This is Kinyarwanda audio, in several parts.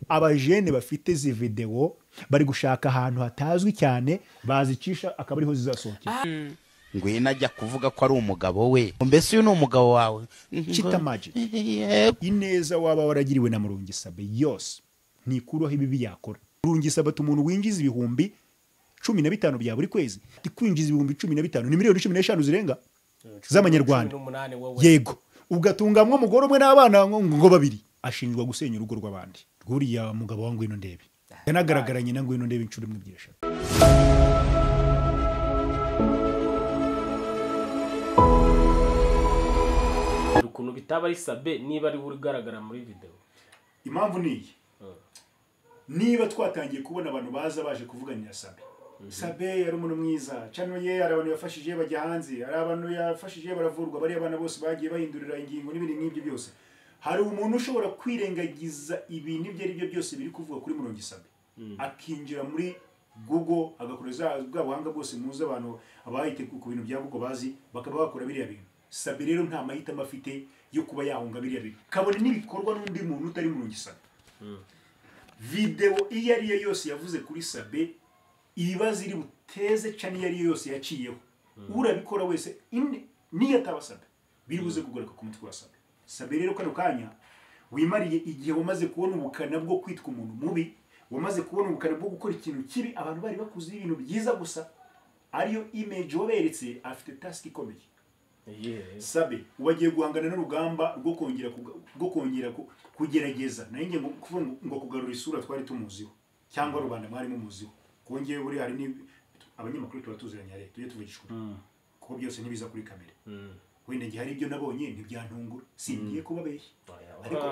abajene bafite izi video bari gushaka ahantu hatazwi cyane bazicisha akaba ariho zizasohokera. Ngwino ajya kuvuga ko ari umugabo we, mbese uyu ni umugabo wawe. Chita Magic ineza waba waragiriwe na Murungisabe yose ntikuraho ibibi yakora. Murungisabe umuntu winjiza ibihumbi 15 bya buri kwezi, kwinjiza ibihumbi 15 ni miliyoni 15 zirenga z'amanyarwanda. Yego, ugatungamwe umugore umwe n'abana ngo babiri, ashinjwa gusenya urugo rw'abandi. Rwuriya mugabo wa Ngwino Ndebe yanagaragaranye na Ngwino Ndebe inshuro imwe byesha. Ukuntu bitaba ari Sabe niba ari ugaragara muri video. Impamvu ni iyi, niba twatangiye kubona abantu baza baje kuvuganira Sabe, Sabe yari umuntu mwiza, cano ye ari abantu yafashije bajya hanze, ari abantu yafashije baravurwa, bari abana bose bagiye bahindurira ingingo n'ibindi nk'ibyo byose. Hari umuntu ushobora kwirengagiza ibintu ibyo ari byo byose biri kuvuga kuri Murungisabe, akinjira muri Google agakoreza bwa buhanga bwose muze abantu abahite ku bintu bya Google bazi bakaba bakora biriya bintu. Sabe rero nta mahitamo afite yo kuba yahunga biriya bintu, kabone n'ibikorwa n'undi muntu utari Murungisabe. Video iyo ari yo yose yavuze kuri Sabe, ibibazo iri buteze cyane iyo ari yo yose yaciyeho, urabikora wese niyo ataba Sabe biri buze kugaruka ku mutwe wa Sabe. Sabe rero kano kanya wimariye igihe wamaze kubona ubukana bwo kwitwa umuntu mubi, wamaze kubona ubukana bwo gukora ikintu kibi, abantu bari bakuze ibintu byiza gusa ariyo image waberetse, afite task ikomeye. Sabe wagiye guhangana n'urugamba rwo kongera kugerageza nanjye ngo kugarura isura twari tumuziho cyangwa rubanda mwari mumuziho. Kongeye buri hari ni abanyamakuru turatuziranya leta tujye tuvugishwa kuko byose ntibiza kuri kamera. Wenda ngiye hari ibyo nabonye ntibyantungura, singiye kubabeshya, ariko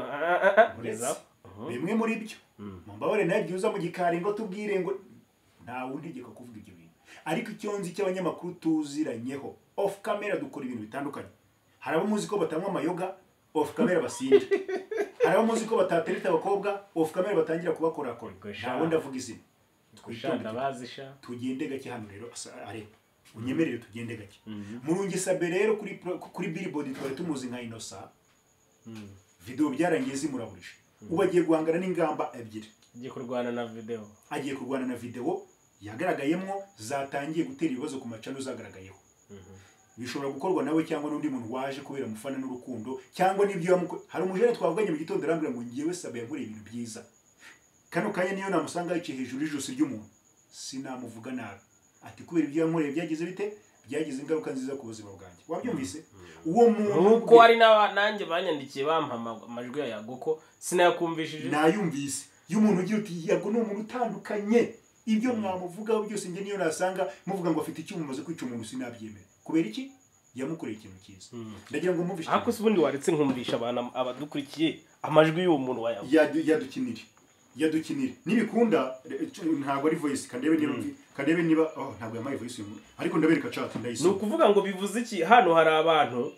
bimwe muri byo mumbabare nagiye uza mu gikari ngo tubwire ngo nta wundi geka kuvuga ibyo bintu. Ariko icyo nzi cy'abanyamakuru tuziranyeho off camera dukora ibintu bitandukanye. Hari abamuzi ko batanywa amayoga, off camera basinda. Hari abamuzi ko batatereta abakobwa, off camera batangira kubakora akora. Nta wundi avuga izina. Twishanda bazisha tugende gake hano rero areba unyemerere tugende gake. Murungisabe rero kuri Billboard twari tumuzi nka Innocent. Video byarangiye zimuraburisha, ubagiye guhangana n'ingamba ebyiri. Agiye kurwana na video, agiye kurwana na video yagaragayemwo zatangiye gutera ibibazo ku macano zagaragayeho. Bishobora gukorwa nawe cyangwa n'undi muntu waje kubera mufana n'urukundo cyangwa n'ibyo hari umujene twavuganye mu gitondo arambira ngo ngiyewe Sabe yankore ibintu byiza. Kano kanya niyo namusanga yicaye hejuru y'ijose ry'umuntu sinamuvuga nabi, ati kubera ibyo yankoreye byagize bite, byagize ingaruka nziza ku buzima bwanjye. Wabyumvise uwo muntu nuko ari nanjye banyandikiye bampama amajwi ya Yago ko sinayakumvishije. Nayumvise y'umuntu ugira uti Yago ni umuntu utandukanye, ibyo mwamuvugaho byose nge niyo nasanga muvuga ngo afite icyuma maze kwica umuntu sinabyemera. Kubera iki yamukoreye ikintu cyiza. Ndagira ngo mumvishe ako ubundi waretse nkumvisha abana abadukurikiye amajwi y'uwo muntu wa Yago yadukinire nibikunda ntabwo ari voice kandebe niba ntabwo yamaye voice y'umuntu ariko ndabereka chat ndayise. No kuvuga ngo bivuze iki hano hari abantu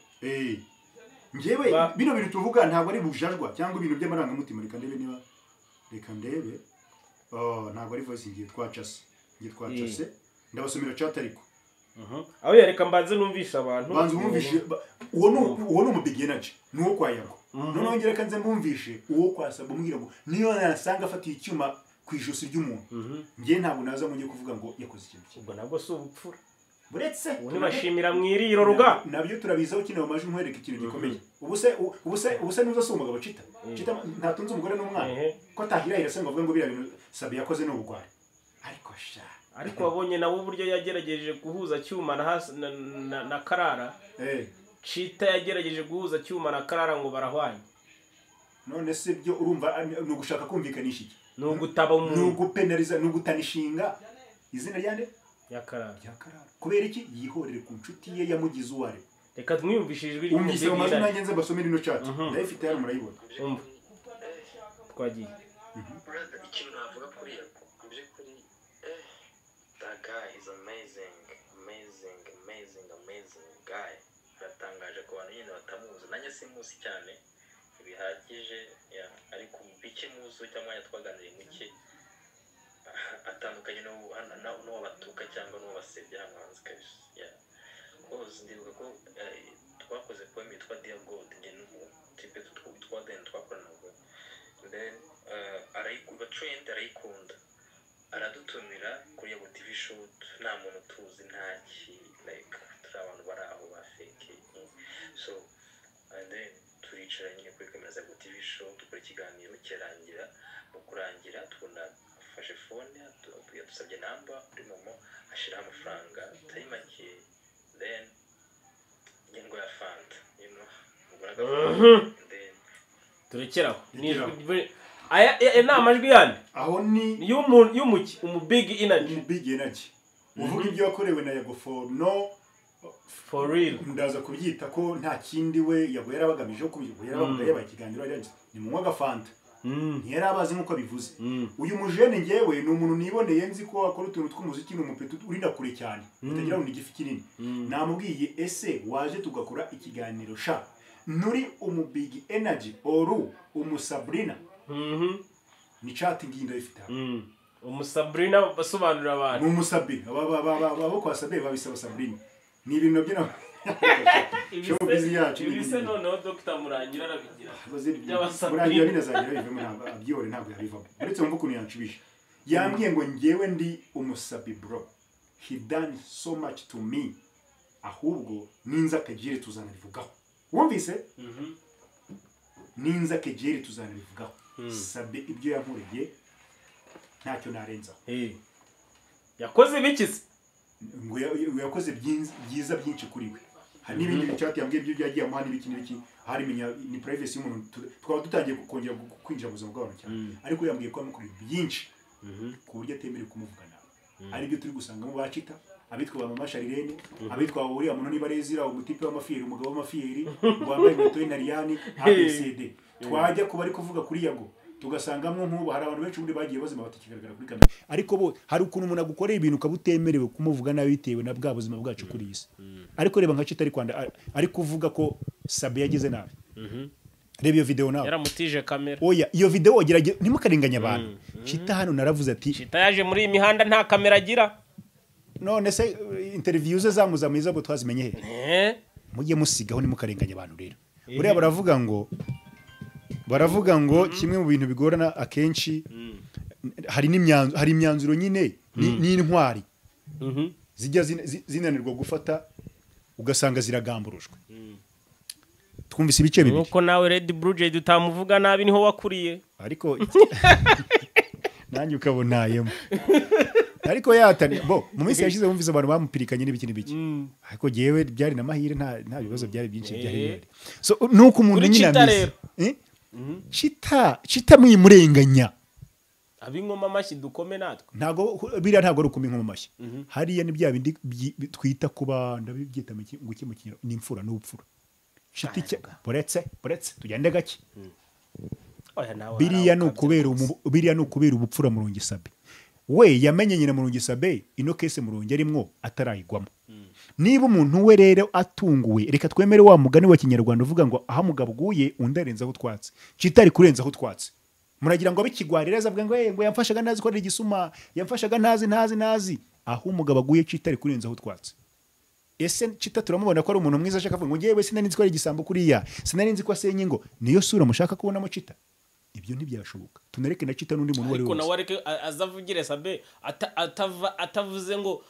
ngewe bino bintu tuvuga ntabwo ari bujajwa cyangwa ibintu by'amarangamutima. Reka ndebe ntabwo ari voice ngiye twacase ndabasomera chat ariko aho yareka mbanze numvisha abantu banze umumvishe uwo no mu big energy nuwo kwa Yago. Noneho ngere kanze mbumvishe uwo kwa Sabe umwira ngo niyo nasanga afatiye icyuma ku ijosi ry'umuntu ngiye ntabwo naza munye kuvuga ngo yakoze ikintu cyiza. Ubwo nabwo so ubupfura buretse ubu bashimira mwiriro ruga nabyo turabizaho kino maje nkwereka ikintu gikomeye. ubuse nuza sumugabo bacita ntatunze umugore n'umwana ko atahirahira se ngo avuge ngo bira bintu Sabe yakoze no bugwari. Ariko wabonye nawe uburyo yagerageje guhuza cyuma na Karara. Chita yagerageje guhuza cyuma na Karara ngo barahwanye. None se byo urumva no gushaka kumvikanisha iki? No gutaba umuntu, no gupenaliza, no gutanishinga izina ryande ya Karara. Kubera iki yihorere ku nshuti ye yamugize uware. Reka tumwiyumvishije ijwi umvise amazina nanjye nze basomera ino chat. Ndayifite yari murayibona. Twagiye. Ikintu navuga kuri Yago kuri that guy is amazing guy. Ratangaje ko abantu nyine batamuzi, nanjye simuzi cyane bihagije ariko bike muzo cyangwa yatwaganiriye muke atandukanye no batuka cyangwa no basebya hanze kabisa. Cause ndibuka ko twakoze poem yitwa Dear God nge n'umu type twakoranaga then trend arayikunda aradutumira kuri Yago TV show nta muntu tuzi ntaki like turi abantu bari aho ba fake so and then turicara nyine kuri kamera za Yago TV show dukora ikiganiro kirangira mu kurangira tubona afashe phone yadusabye namba kuri momo ashira amafaranga atari make then ingo ya fanta then turekeraho aya ni amajwi yandi aho ni y'umuki big energy uvuga ibyo yakorewe na Yago for real ndaza kubyita ko nta kindi we Yago yarabagamije ko yarabamugaye bakiganiro ni mu mwagafanta ntiyarabazi nkuko bivuze uyu mujene ngewe ni umuntu niboneye nzi ko akora utuntu tw'umuziki n'umupeta urinda kure cyane utagira ngo ni igifi kinini namubwiye ese waje tugakora ikiganiro sha nuri big energy oru Sabrina ni chat ngindo ifite Sabrina basobanurira abantu Sabrina babo kwa Sabe babisaba Sabrina ni ibintu byina ibise noneho Dr. Murangira arabigira Murangira binazagira bivemo abyore ntabwo yabivamo uretse mvuko ni yanshubije yambwiye ngo ngewe ndi Sabi bro he done so much to me ahubwo ninza kagire tuzanarivugaho wumvise ninza kagire tuzanarivugaho Sabe ibyo yankoreye ntacyo narenzaho yakoze bikise ngo yakoze byiza byinshi kuri we hari n'ibindi bicyati yambwiye ibyo byagiye amana n'ibiki hari ni privacy y'umuntu twaba dutangiye kongera kwinjira mu buzima bw'abantu cyane ariko yambwiye ko amukoreye byinshi ku buryo atemerewe kumuvugana ari byo turi gusangamo bacita abitwa ba Mama Sharirene abitwa uriya muntu niba rezira umutipe w'amafiyeri umugabo w'amafiyeri ngo wambaye inkweto y'inariyani ABCD twajya kuba ari kuvuga kuri Yago tugasangamo nk'ubu hari abantu benshi muri bagiye bazima batakigaragara kuri kamera ariko bo hari ukuntu umuntu agukoreye ibintu ukabutemerewe kumuvugana bitewe na bwa buzima bwacu kuri isi ariko reba nka Chita ari Rwanda ari kuvuga ko Sabe yagize nabi reba iyo video nawe yaramutije kamera oya iyo video wagerage ntimukarenganya abantu Chita hano naravuze ati Chita yaje muri iyi mihanda nta kamera agira none se interview ze zamuzamiza ngo twazimenye he mujye musigaho ntimukarenganya abantu rero buriya baravuga ngo kimwe mu bintu bigorana akenshi hari imyanzuro nyine n'intwari zijya zinanirwa gufata ugasanga ziragamburujwe twumvise ibice bibiri nuko nawe Red Blue Jay dutamuvuga nabi niho wakuriye ariko nanjye ukabonayemo ariko yatani mu minsi yashize bumvise abantu bamupirikanye n'ibiki ariko jewe byari namahire nta bibazo byari byinshi byari so nuko umuntu nyine ameze Chita mwimurenganya abingoma amashyi dukome natwe ntago biriya ntago ari ukuma ingoma amashyi hariya ni bya bindi twita kuba ndabibyita ngo kimukira ni imfura n'ubupfura Chita boretse tugende gake biriya no kubera ubupfura Murungi Sabe we yamenye nyina Murungi Sabe ino kese Murungi arimwo atarayigwamo niba umuntu we rero atunguwe reka twemere wa mugani wa kinyarwanda uvuga ngo aha mugabo guye undarenzaho twatse Chita ari kurenzaho twatse muragira ngo abikigwarireza bwa ngo yamfashaga nazi ko ari igisuma yamfashaga nazi aho umugabo guye Chita ari kurenzaho twatse ese Chita turamubona ko ari umuntu mwiza ashaka kuvuga ngo ngewe sinari nzi ko ari igisambo kuriya sinari nzi ko asenye ngo niyo sura mushaka kubonamo Chita ibyo ntibyashoboka tunareke na Chita n'undi muntu wari wose ariko nawe areke azavugire Sabe atavuze ngo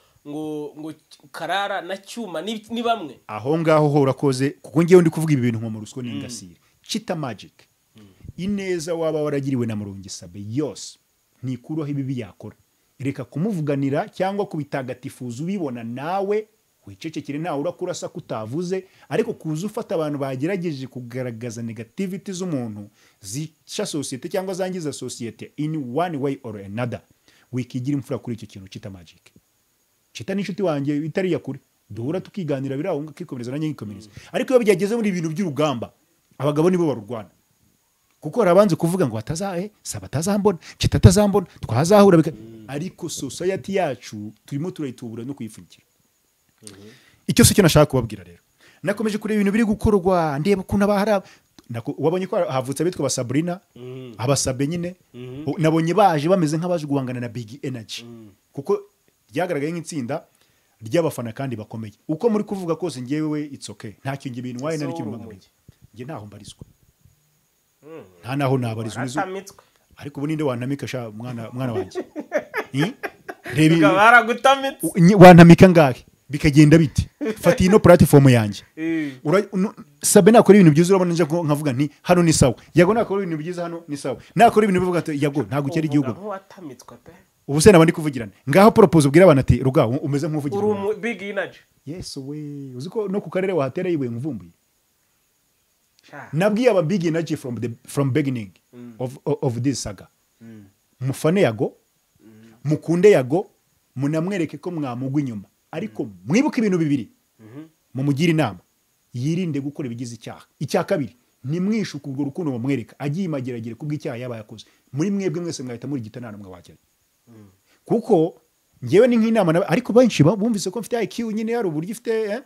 Karara na Cyuma ni bamwe aho ngaho ho urakoze kuko ngewe ndi kuvuga ibi bintu nko mu ruswa n'ingasire Chita magic ineza waba waragiriwe na Murungi Sabe yose ntikuraho ibibi yakora reka kumuvuganira cyangwa kubitagatifuza ubibona nawe wicecekere ntawe urakurasa kutavuze ariko kuza ufata abantu bagerageje kugaragaza negativity z'umuntu zica societe cyangwa zangiza societe in one way or another wikigira imfura kuri icyo kintu Chita magic Chita n'inshuti wanjye itari yakure duhura tukiganira biraho ngakikomereza nanjye ngikomereza ariko iyo byageze muri ibintu by'urugamba abagabo nibo barurwana kuko arabanze kuvuga ngo Sabe atazambona Chita atazambona twazahura ariko society yacu turimo turayitubura no kuyifunikira icyo se cyo nashaka kubabwira rero nakomeje kureba ibintu biri gukorwa ndeba kuna bahara wabonye ko havutse abitwa ba Sabrina abasabe nyine nabonye baje bameze nk'abaje guhangana na Big Energy kuko ryagaragaye nk'itsinda ry'abafana kandi bakomeye uko muri kuvuga kose ngewe it's okay ntacyo nge ibintu waye nari kimwe nge ntaho mbarizwa nta naho nabarizwa ariko ubu ninde wantamika sha mwana wanjye reba baragutamitse wantamika ngahe bikagenda bite fata ino platform yanjye Sabe nakora ibintu byiza urabona nje nkavuga nti hano ni sawa yago nakora ibintu byiza hano ni sawa nakora ibintu bivuga ati yago ntago cyari igihugu ubu se nabandi kuvugirana ngaho propose ubwira abantu ati ruga umeze nk'uvugira uru big energy yes we uziko no ku karere wahatera yiwe mvumbuye nabwiye aba big energy from beginning of this saga mufane yago mukunde yago munamwereke ko mwamugwa inyuma ariko mwibuke ibintu bibiri mumugira inama yirinde gukora ibigize icyaha icya kabiri ni mwishuka urwo rukundo bamwereka agiye imageragere kubw'icyaha yaba yakoze muri mwebwe mwese mwahita muri gitanana mwe wakera kuko ngewe ni nk'inama ariko benshi bumvise ko mfite IQ nyine yari uburyo ifite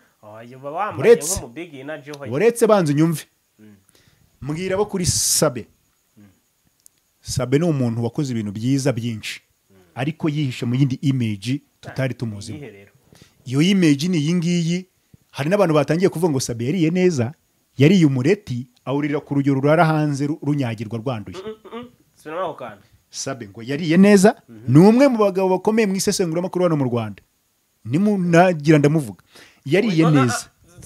uretse banze unyumve mbwira abo kuri Sabe ni umuntu wakoze ibintu byiza byinshi ariko yihishe mu yindi image tutari tumuzi iyo image ni iyi ngiyi hari n'abantu batangiye kuvuga ngo Sabe yariye neza yariye umureti awurira ku rugero rurara hanze runyagirwa rwanduye Sabe ngo yariye neza ni umwe mu bagabo bakomeye mu isesenguramakuru hano mu Rwanda nagira ndamuvuga yariye neza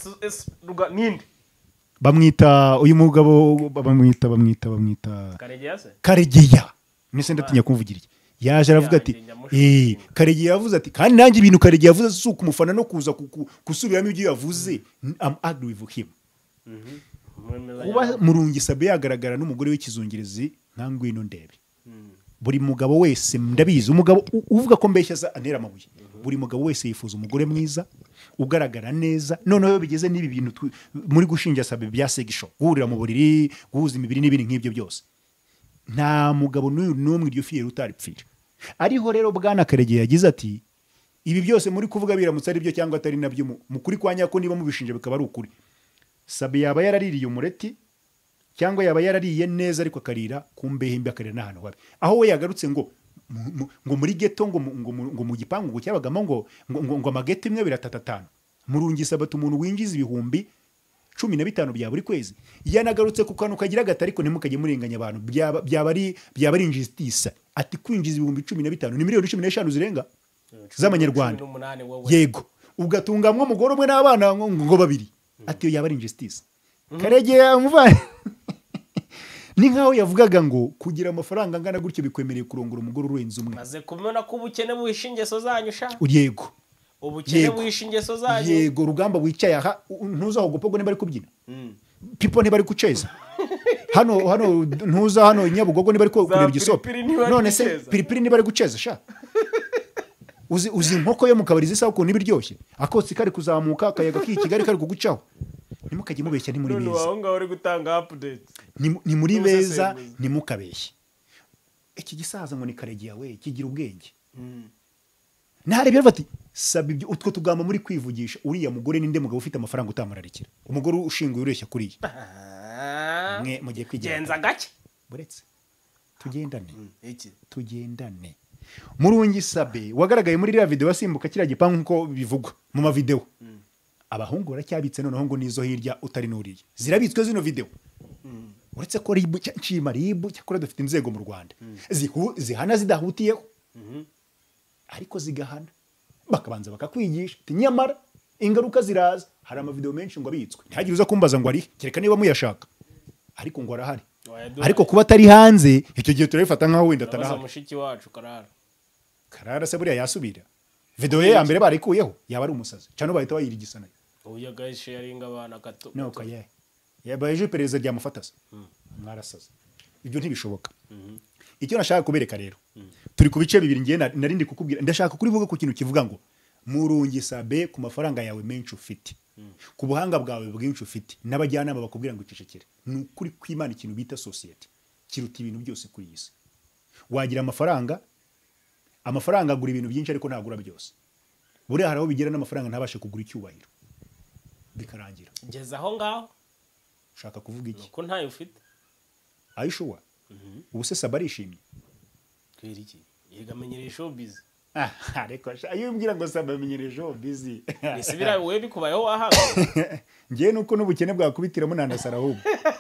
bamwita uyu mugabo bamwita Karegeya nise ndatinya kumvugira iki yaje aravuga ati Karegeya yavuze ati kandi nanjye ibintu Karegeya yavuze suko umufana no kuza kusubiramo ibyo yavuze am agree with him kuba Murungi Sabe yagaragara n'umugore w'ikizungirizi nkangwino ndebe buri mugabo wese ndabizi umugabo uvuga ko mbeshya antera amabuye buri mugabo wese yifuza umugore mwiza ugaragara neza noneho bigeze n'ibi bintu muri gushinja Sabe bya segisho guhurira mu buriri guhuza imibiri n'ibindi nk'ibyo byose nta mugabo n'umwe iryo fiye utaripfira ariho rero bwana Karegeya yagize ati ibi byose muri kuvuga biramutse ari byo cyangwa atari nabyo mukuri kwa nyako niba mubishinje bikaba ari ukuri Sabe yaba yaraririye umureti cyangwa yaba yarariye neza ariko akarira kumbehimbe akarira n'ahantu habi aho we yagarutse ngo muri ghetto ngo mu gipangu ngo cyabagamo ngo amageti imwe biratatana Murungi Sabe umuntu winjiza ibihumbi 15 bya buri kwezi yanagarutse ku kantu kagira gatari ko ntimukajye murenganya abantu byaba ari injustice ati kwinjiza ibihumbi 15 ni miliyoni 15 zirenga z'amanyarwanda yego ugatungamwe umugore umwe n'abana ngo babiri ati yaba ari injustice Karegeya umuvane ni nkaho yavugaga ngo kugira amafaranga angana gutyo bikwemereye kurongora umugore urenze umwe maze kumena ko ubukene buhisha ingeso zanyu sha yego ubukene buhisha ingeso zanyu yego rugamba wicaye aha ntuzaho gupogo niba ari kubyina pipo niba ari kuceza hano ntuza hano Nyabugogo niba ari kureba igisope none se piripiri niba ari guceza sha uzi inkoko yo mu kabari zisa ukuntu ibiryoshye akotsi kari kuzamuka akayaga k'ikigali kari kugucaho nimukajye mubeshya ni muri beza aho ngaho uri gutanga update ni muri beza nimukabeshye iki gisaza ngo ni Karegeya we kigira ubwenge narebye bati Sabe ibyo utwo tugamba muri kwivugisha uriya mugore ninde mugabo ufite amafaranga utamurarikira umugore ushinguye ureshya kuriya mwe mugiye kwigenza gake buretse tugendane Murungi Sabe wagaragaye muri iriya video wasimbuka kiriya gipangu nko bivugwa mu ma video abahungu baracyabitse noneho ngo nizo hirya utari nuriye zirabitswe zino video uretse ko ribu cyakora dufite inzego mu Rwanda zihana zidahutiyeho ariko zigahana bakabanza bakakwigisha nyamara ingaruka ziraza hari ama video menshi ngo abitswe ntihagire uza kumbaza ngo ari kereka niba muyashaka ariko ngo arahari ariko kuba atari hanze icyo gihe turabifata nkaho wenda atanaha mushiki wacu Karara se buriya yasubira video ye ya mbere barikuyeho yaba ari umusazi cyane bahita bayirigisa nayo uya guys sharing abana gato no kaye yabaje perezida rya mufatasa mwarasaza ibyo ntibishoboka icyo nashaka kubereka rero turi ku bice bibiri ngiye narindi kukubwira ndashaka kurivuga ku kintu kivuga ngo Murungi Sabe ku mafaranga yawe menshi ufite ku buhanga bwawe bwinshi ufite n'abajyanama bakubwira ngo icecekere ni ukuri kw'Imana ikintu bita society kiruta ibintu byose kuri isi wagira amafaranga agura ibintu byinshi ariko ntagura byose buriya haraho bigera n'amafaranga ntabashe kugura icyubahiro bikarangira ngeze aho ngaho ushaka kuvuga iki ko ntayo ufite ayishuwa ubu se Sabe arishimye kwera iki yegamenyereye showbiz ariko iyo umbwira ngo Sabe amenyereje busy nisibira wewe bikubayeho wahanga ngiye nuko n'ubukene bwakubitiramo nandasara ahubwo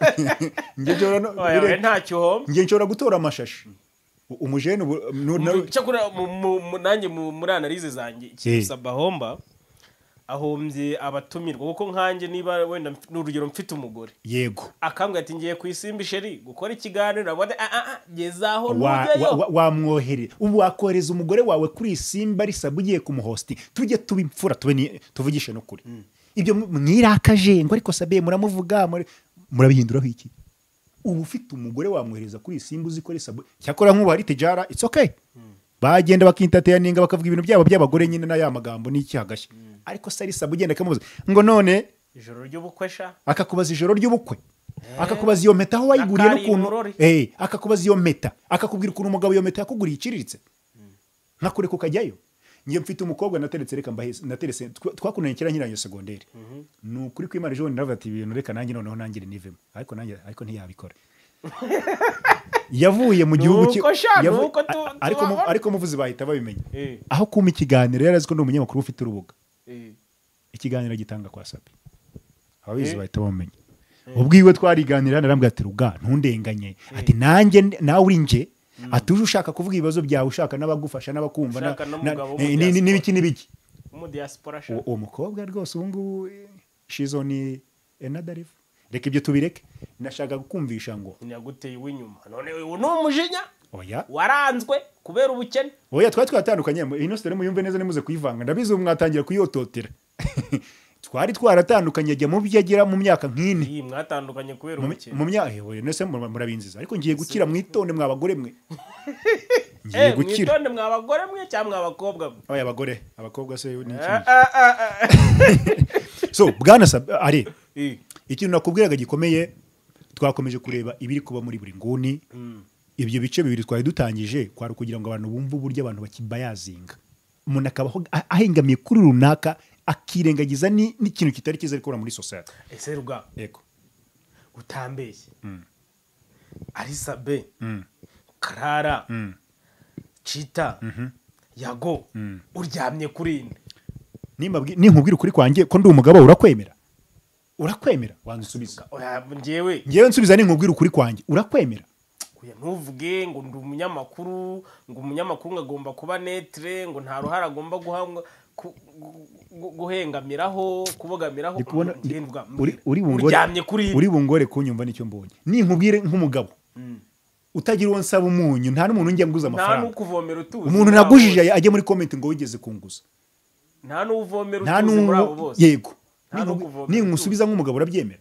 oya ntacyo ho ngiye nshobora gutora amashashi umujene cyakora nanjye muri analize zanjye Sabe ahomba ahombye abatumirwa kuko nkanjye niba wenda n'urugero mfite umugore yego akambwa ati ngiye kwisimba isheri gukora ikiganiro abone gezaho n'ujyayo wamwohere ubu wakohereza umugore wawe kuri isimba ari Sabe ugiye kumuhosti tujye tubimfura tuvugishe no kuri ibyo mwirakaje ngo ariko Sabe muramuvuga murabihinduraho iki ubu ufite umugore wamwohereza kuri isimba uzi ko ari Sabe cyakora nk'ubu hari tejara it's okay bagenda bakintateyaninga bakavuga ibintu byabo by'abagore nyine na ya magambo n'iki hagashya ariko Sari Sabe ugenda kamubaza ngo none ijoro ry'ubukwe sha akakubaza ijoro ry'ubukwe akakubaza iyo meta aho wayiguriye n'ukuntu akakubaza iyo meta akakubwira ukuntu umugabo iyo meta yakuguriye iciriritse nkakureka ukajyayo ngiye mfite umukobwa nateretse reka mbaheze nateretse twakunanye kera nkirangiye secondaire nukuri kwimana ejo ndavuga ati ibintu reka nanjye noneho nanjye nivemo ariko ntiyabikora yavuye mu gihugu ariko muvuzi bahita babimenya aho kuma ikiganiro yarazi ko ndi umunyamakuru ufite urubuga ikiganiro gitanga kwa Sabe ababizi bahita bamenya ubwiwe twariganira narambwira ati ruga ntundenganye ati nanjye nawe uri nje atuje ushaka kuvuga ibibazo byawe ushaka n'abagufasha n'abakumva n'ibiki mu diaspora uwo mukobwa rwose ubu ngubu shizoni enadarifu reka ibyo tubireke ndashaka gukumvisha ngo nyaguteye w'inyuma none uyu ni umujinya oya waranzwe kubera ubukene oya twatandukanye ino sitari muyumve neza nimuze kuyivanga ndabizi mwatangira kuyototera twari twaratandukanye ajya mu byo agira mu myaka nk'ine iyi mwatandukanye kubera ubukene mu myaka nese murabinziza ariko ngiye gukira mwitonde mwabagore mwe ngiye gukira mwitonde mwabagore mwe cyangwa mwabakobwa mwe oya abakobwa se ni so bwana Sabe ari ikintu nakubwiraga gikomeye twakomeje kureba ibiri kuba muri buri nguni ibyo bice bibiri twari dutangije kwari kugira ngo abantu bumve uburyo abantu bakibayazinga umuntu akabaho ahengamiye kuri runaka akirengagiza n'ikintu kitari kiza ariko muri society ese ruga yego utambeshye ari Sabe Karara Chita Yago uryamye kuri inde ninkubwira ukuri kwanjye ko ndi umugabo urakwemera wanze usubiza ngewe nsubiza ninkubwira ukuri kwanjye urakwemera ntuvuge ngo ndi umunyamakuru ngo umunyamakuru agomba kuba netre ngo nta ruhara agomba guhengamiraho kubogamiraho uryamye kuri uri bungore kunyumva nicyo mbonye ninkubwire nk'umugabo utagira uwo nsaba umunyu nta n'umuntu njya nguza amafaranga nta n'ukuvomera utuzi umuntu nagujije ajye muri comment ngo wigeze kunguza nta n'uvomera utuzi muri abo bose yego ninkusubiza nk'umugabo urabyemera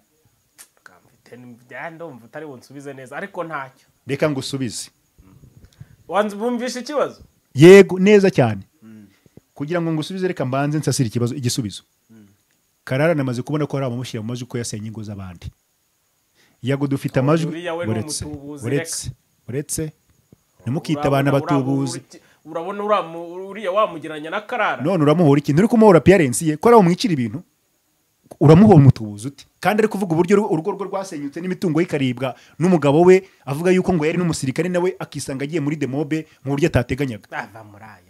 ndumva utari bunsubize neza ariko ntacyo reka ngusubize bumvishe ikibazo yego neza cyane kugira ngo ngusubize reka mbanze nsasire igisubizo Karara namaze kubona ko hari abamushyira mu majwi ko yasenye ingo z'abandi Yago dufite amajwi uretse nimukita abana batubuzi urabona uriya wamugeranya na Karara none uramuhora ikintu uri kumuhora appearance ye ko ari umwicira ibintu uramuhora umutubuzi uti kandi ari kuvuga uburyo urugo rwo rwasenyutse n'imitungo yikaribwa n'umugabo we avuga yuko ngo yari n'umusirikare nawe akisanga agiye muri demobe mu buryo atateganyaga ava muri ayo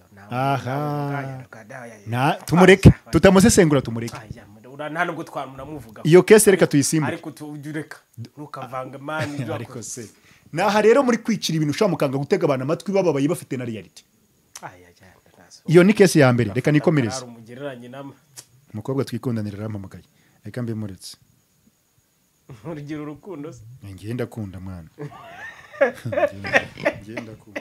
tumureke tutamusesengura tumureke nta nubwo twamunamuvuga iyo kese reka tuyisimbuke ariko tujureka ntukavanga mani ariko se naha rero muri kwicira ibintu ushaka mukanga gutega abantu amatwi bababaye bafite na reality iyo ni kese ya mbere reka nikomereze umukobwa twikundanira rampamagaye reka mbe muretse urugero urukundo se ngenda kunda mwana ngenda kunda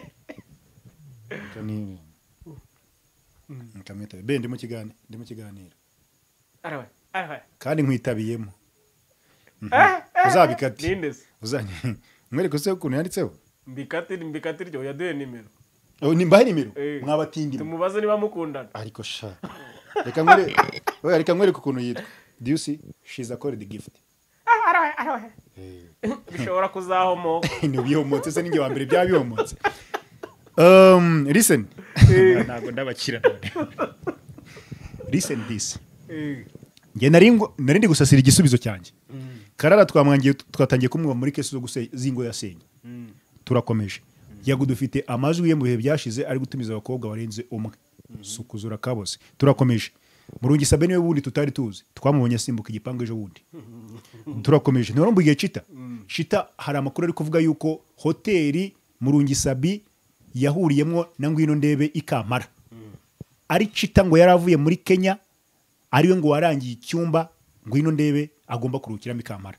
nkamwita be ndi mu kiganiro kandi nkwitabiyemo uzabikate mwereke se ukuntu yanditseho mbikate ryo yaduye nimero nimbahe nimero mwabatindi tumubaze niba mukundana ariko sha reka mwereke ukuntu yitwa do you see she's a called gift bishobora kuzahomoka ntibihomotse se ninjye wa mbere byaba bihomotse listen ntago ndabakira listen this nge narindi gusasira igisubizo cyanjye Karara twatangiye kumwumva muri kesi zo zingo yasenye turakomeje Yago dufite amajwi ye mu bihe byashize ari gutumiza abakobwa barenze umwe sukuzura kabose turakomeje Murungi Sabe niwe wundi tutari tuzi twamubonye asimbuka igipangu ejo wundi turakomeje ntiwarumbugiye Chita hari amakuru ari kuvuga yuko hoteli Murungi Sabe yahuriyemo na Ngwino Ndebe Ikampara ari Chita ngo yaravuye muri Kenya ariwe ngo warangiye icyumba Ngwino Ndebe agomba kurukiramo Ikampara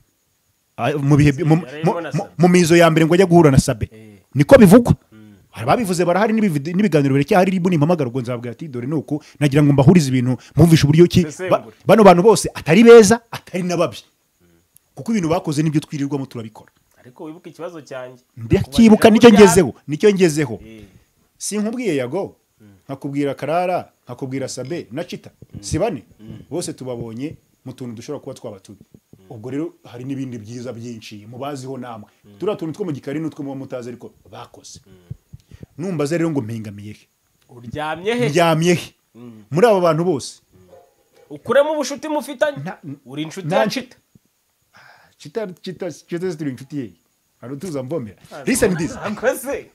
mu mizo ya mbere ngo ajya guhura na Sabe niko bivugwa babivuze barahari n'ibiganiro berekeye hari ribu nimpamagara ubwo nzabwira ati dore nuko nagira ngo mbahurize ibintu mumvishe uburyo ki bano bantu bose atari beza atari nababi kuko ibintu bakoze nibyo twirirwamo turabikora ariko wibuka ikibazo cyanjye ndakibuka nicyo ngezeho sinkubwiye Yago nkakubwira Karara nkakubwira Sabe na Chita si bane bose tubabonye mu tuntu dushobora kuba twabatuye ubwo rero hari n'ibindi byiza byinshi mubaziho namwe turatuntu two mu gikari n'utwo mu mutazi ariko bakoze numbaze rero ngo mpingamiye uryamye he muri aba bantu bose ukuremo ubushuti mufitanye uri inshuti ya Chita Chita zitiri inshuti ye arutuza mbomera listen this akose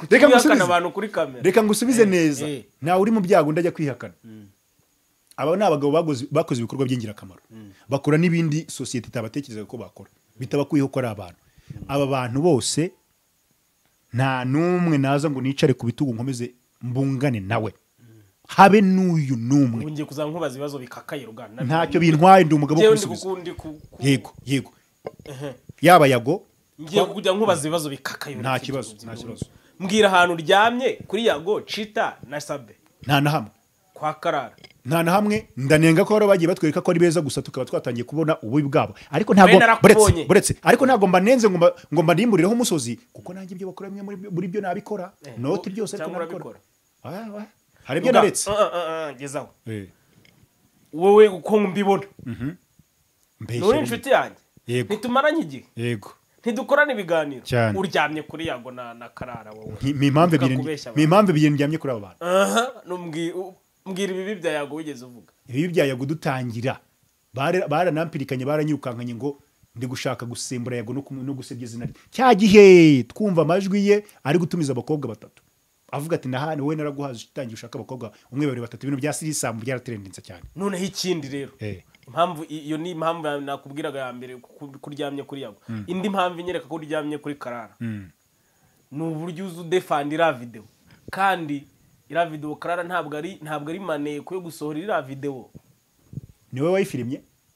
reka ngusubize neza nawe uri mu byago ndajya kwihakana aba ni abagabo bakoze ibikorwa by'ingirakamaro bakora n'ibindi societe itabatekereza ko bakora bitabakuyeho ko ari abantu aba bantu bose nta numwe naza ngo nicare ku bitugu nkomeze mbungane nawe habe n'uyu numwe ngiye kuzankubaza ibibazo bikakaye rugana ntacyo bintwaye ndi umugabo kubisubiza yego yaba Yago ngiye kujya nkubaza ibibazo bikakaye nta kibazo mbwira ahantu uryamye kuri Yago Chita na Sabe nta na hamwe kwa Karara nta na hamwe ndanenga ko bagiye batwereka ko ari beza gusa tukaba twatangiye kubona ububi bwabo ariko ntago buretse ariko ntago mbanenze ngo mbanimburireho umusozi kuko nanjye ibyo bakora bimwe muri byo nabikora noti byose ariko nabikora hari ibyo naretse gezaho wowe uko mbibona nuri inshuti yanjye ntitumaranye igihe yego ntidukorane ibiganiro uryamye kuri Yago na Karara wowe impamvu biyendyamye kuri aba bantu mbwira ibibi bya Yago wigeze uvuga ibibi bya Yago dutangira baranampirikanye baranyirukankanye ngo ndi gushaka gusembura Yago no gusebya izina rye cya gihe twumva amajwi ye ari gutumiza abakobwa batatu avuga ati nahane wowe naraguhaje utangiye ushaka abakobwa umwe babiri batatu ibintu bya sirisamu byaraterendinze cyane noneho ikindi rero impamvu iyo ni impamvu nakubwiraga ya mbere kuryamye kuri Yago indi mpamvu inyereka ko uryamye kuri Karara ni uburyo uzi udefanda video kandi ira video Karara ntabwo ari maneko yo gusohora ira video niwe wayifirimye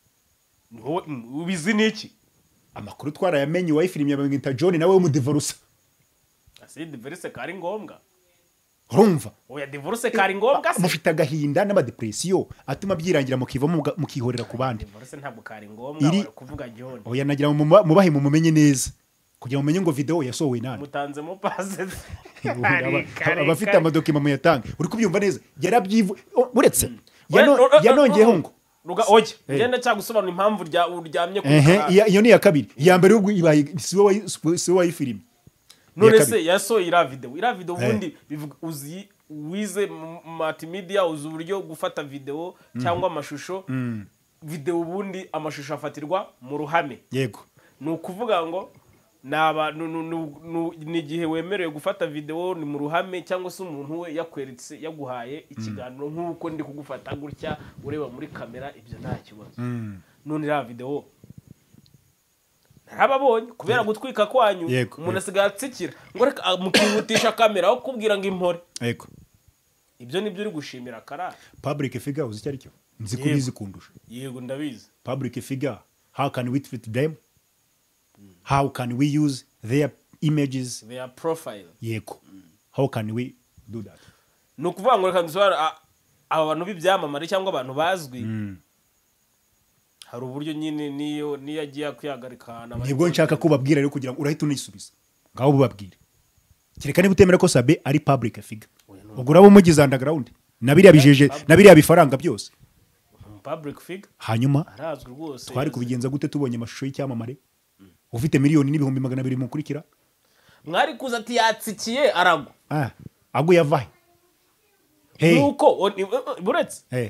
ubizi niki amakuru twarayamenye wayifirimye bamwita John nawe umudivorce divorce kari ngombwa urumva oya divorce kari ngombwa se mufite agahinda n'amadepression atuma byirangira mukivamo mukihorera ku bandi divorce ntabwo kari ngombwa kuvuga John oya nagira mubahe mumenye neza kugira mumenye ngo video yasohowe nani mutanzemo passe abafite amadokima mu yatanga uri kubyumva neza yarabyivu uretse yanongeyeho ngo ruga oje genda cyagusobanura impamvu uryamye ku iyo ni ya kabiri ya mbere ubwo ibaye siwe wayifilime none se yasohoye ira video ubundi uzi wize multimedia uzi uburyo gufata video cyangwa amashusho video ubundi amashusho afatirwa mu ruhame yego ni ukuvuga ngo ni igihe wemerewe gufata video ni mu ruhame cyangwa se umuntu we yakweretse yaguhaye ikiganiro nk'uko ndi kugufata gutya ureba muri kamera ibyo nta kibazo none ira video narababonye kubera gutwika kwanyu umuntu asigaye atsikira ngo reka mukihutisha kamera aho kubwira ngo impore yego ibyo nibyo uri gushimira Karara public figure uzi icyo aricyo nzi kubizi kundusha yego ndabizi public figure how can we treat them how can we use their images their profile yego how can we do that no kuvuga ngo reka dusobanura aba bantu b'ibyamamare cyangwa abantu bazwi hari uburyo nyine niyo agiye kwihagarika nibwo nshaka kubabwira rero kugira ngo urahita unisubiza ngaho bubabwire kireka niba utemera ko Sabe ari public figure ubwo urabo umugize underground nabiriya bijeje nabiriya bifaranga byose public figure hanyuma arazwi rwose twari kubigenza gute tubonye amashusho y'icyamamare ufite miliyoni n'ibihumbi 200 mukurikira mwari kuza ati yatsikiye arago ago yavahe nuko buretse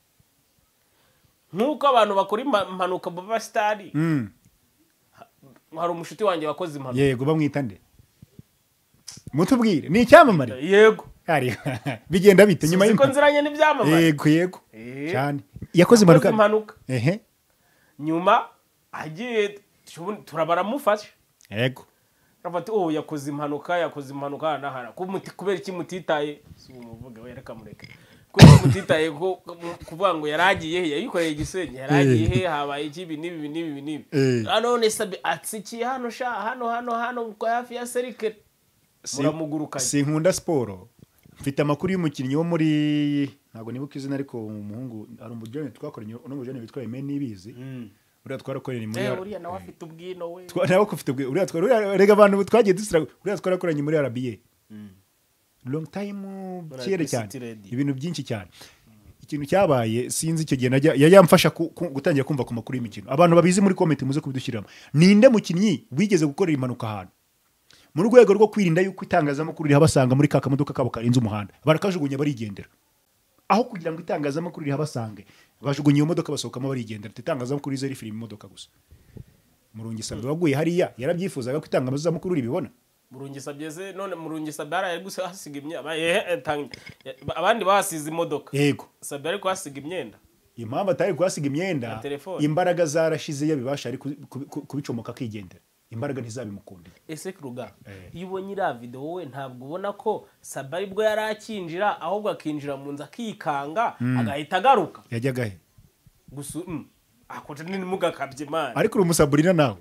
nuko abantu bakora impanuka baba stari hari umushuti wanjye wakoze impanuka yego bamwita nde mutubwire ni icyamamare yego bigenda bite nyuma y'uko nziranye n'ibyamamare yego cyane yakoze impanuka nyuma agiye turabaramufasha yego rafati yakoze impanuka nahara kubera iki mutitaye si umuvuge we reka mureke kubera mutitaye kuvuga ngo yaragiye he yayikoreye igisenyi yaragiye he habaye ikibi nibi none sabe atsikiye hano kwa hafi ya serikere muramugurukanye sinkunda siporo mfite amakuru y'umukinnyi wo muri ntago nibuka izina ariko umuhungu ari umujene twakoranye no mujene witwa Aimé Nibizi uriya twarakoranye muri uriya nawe afite ubwino we nawe ufite ubwino uriya rega abantu twagiye dusira uriya twarakoranye muri RBA long time kera cyane ibintu byinshi cyane ikintu cyabaye sinzi icyo gihe yamfasha gutangira kumva ku makuru y'imikino abantu babizi muri comment muze kubidushyiramo ninde mukinnyi wigeze gukorera impanuka ahantu mu rwego rwo kwirinda yuko itangazamakuru rihabasanga muri kakamodoka kabo karinze umuhanda barakajugunya barigendera aho kugira ngo itangazamakuru rihabasange bajugunya iyo modoka basohokamo barigendera itangazamakuru rize rifilima imodoka gusa Murungisabye waguye hariya yarabyifuzaga ko itangazamakuru ribibona Murungisabye ze none Murungisabye ari gusa hasiga imyenda abandi bahasize imodoka yego Sabye ariko hasiga imyenda impamvu atari kuhasiga imyenda imbaraga zarashize yabibasha ari kubicomoka akigendera imbaraga ntizabimukundira ese Kruga iyo ubonye iriya video wowe ntabwo ubona ko Sabye aribwo yari akinjira ahubwo akinjira mu nzu akikanga agahita agaruka yajyaga he gusa akoje nimugakabye man ariko uri umusaburina nawe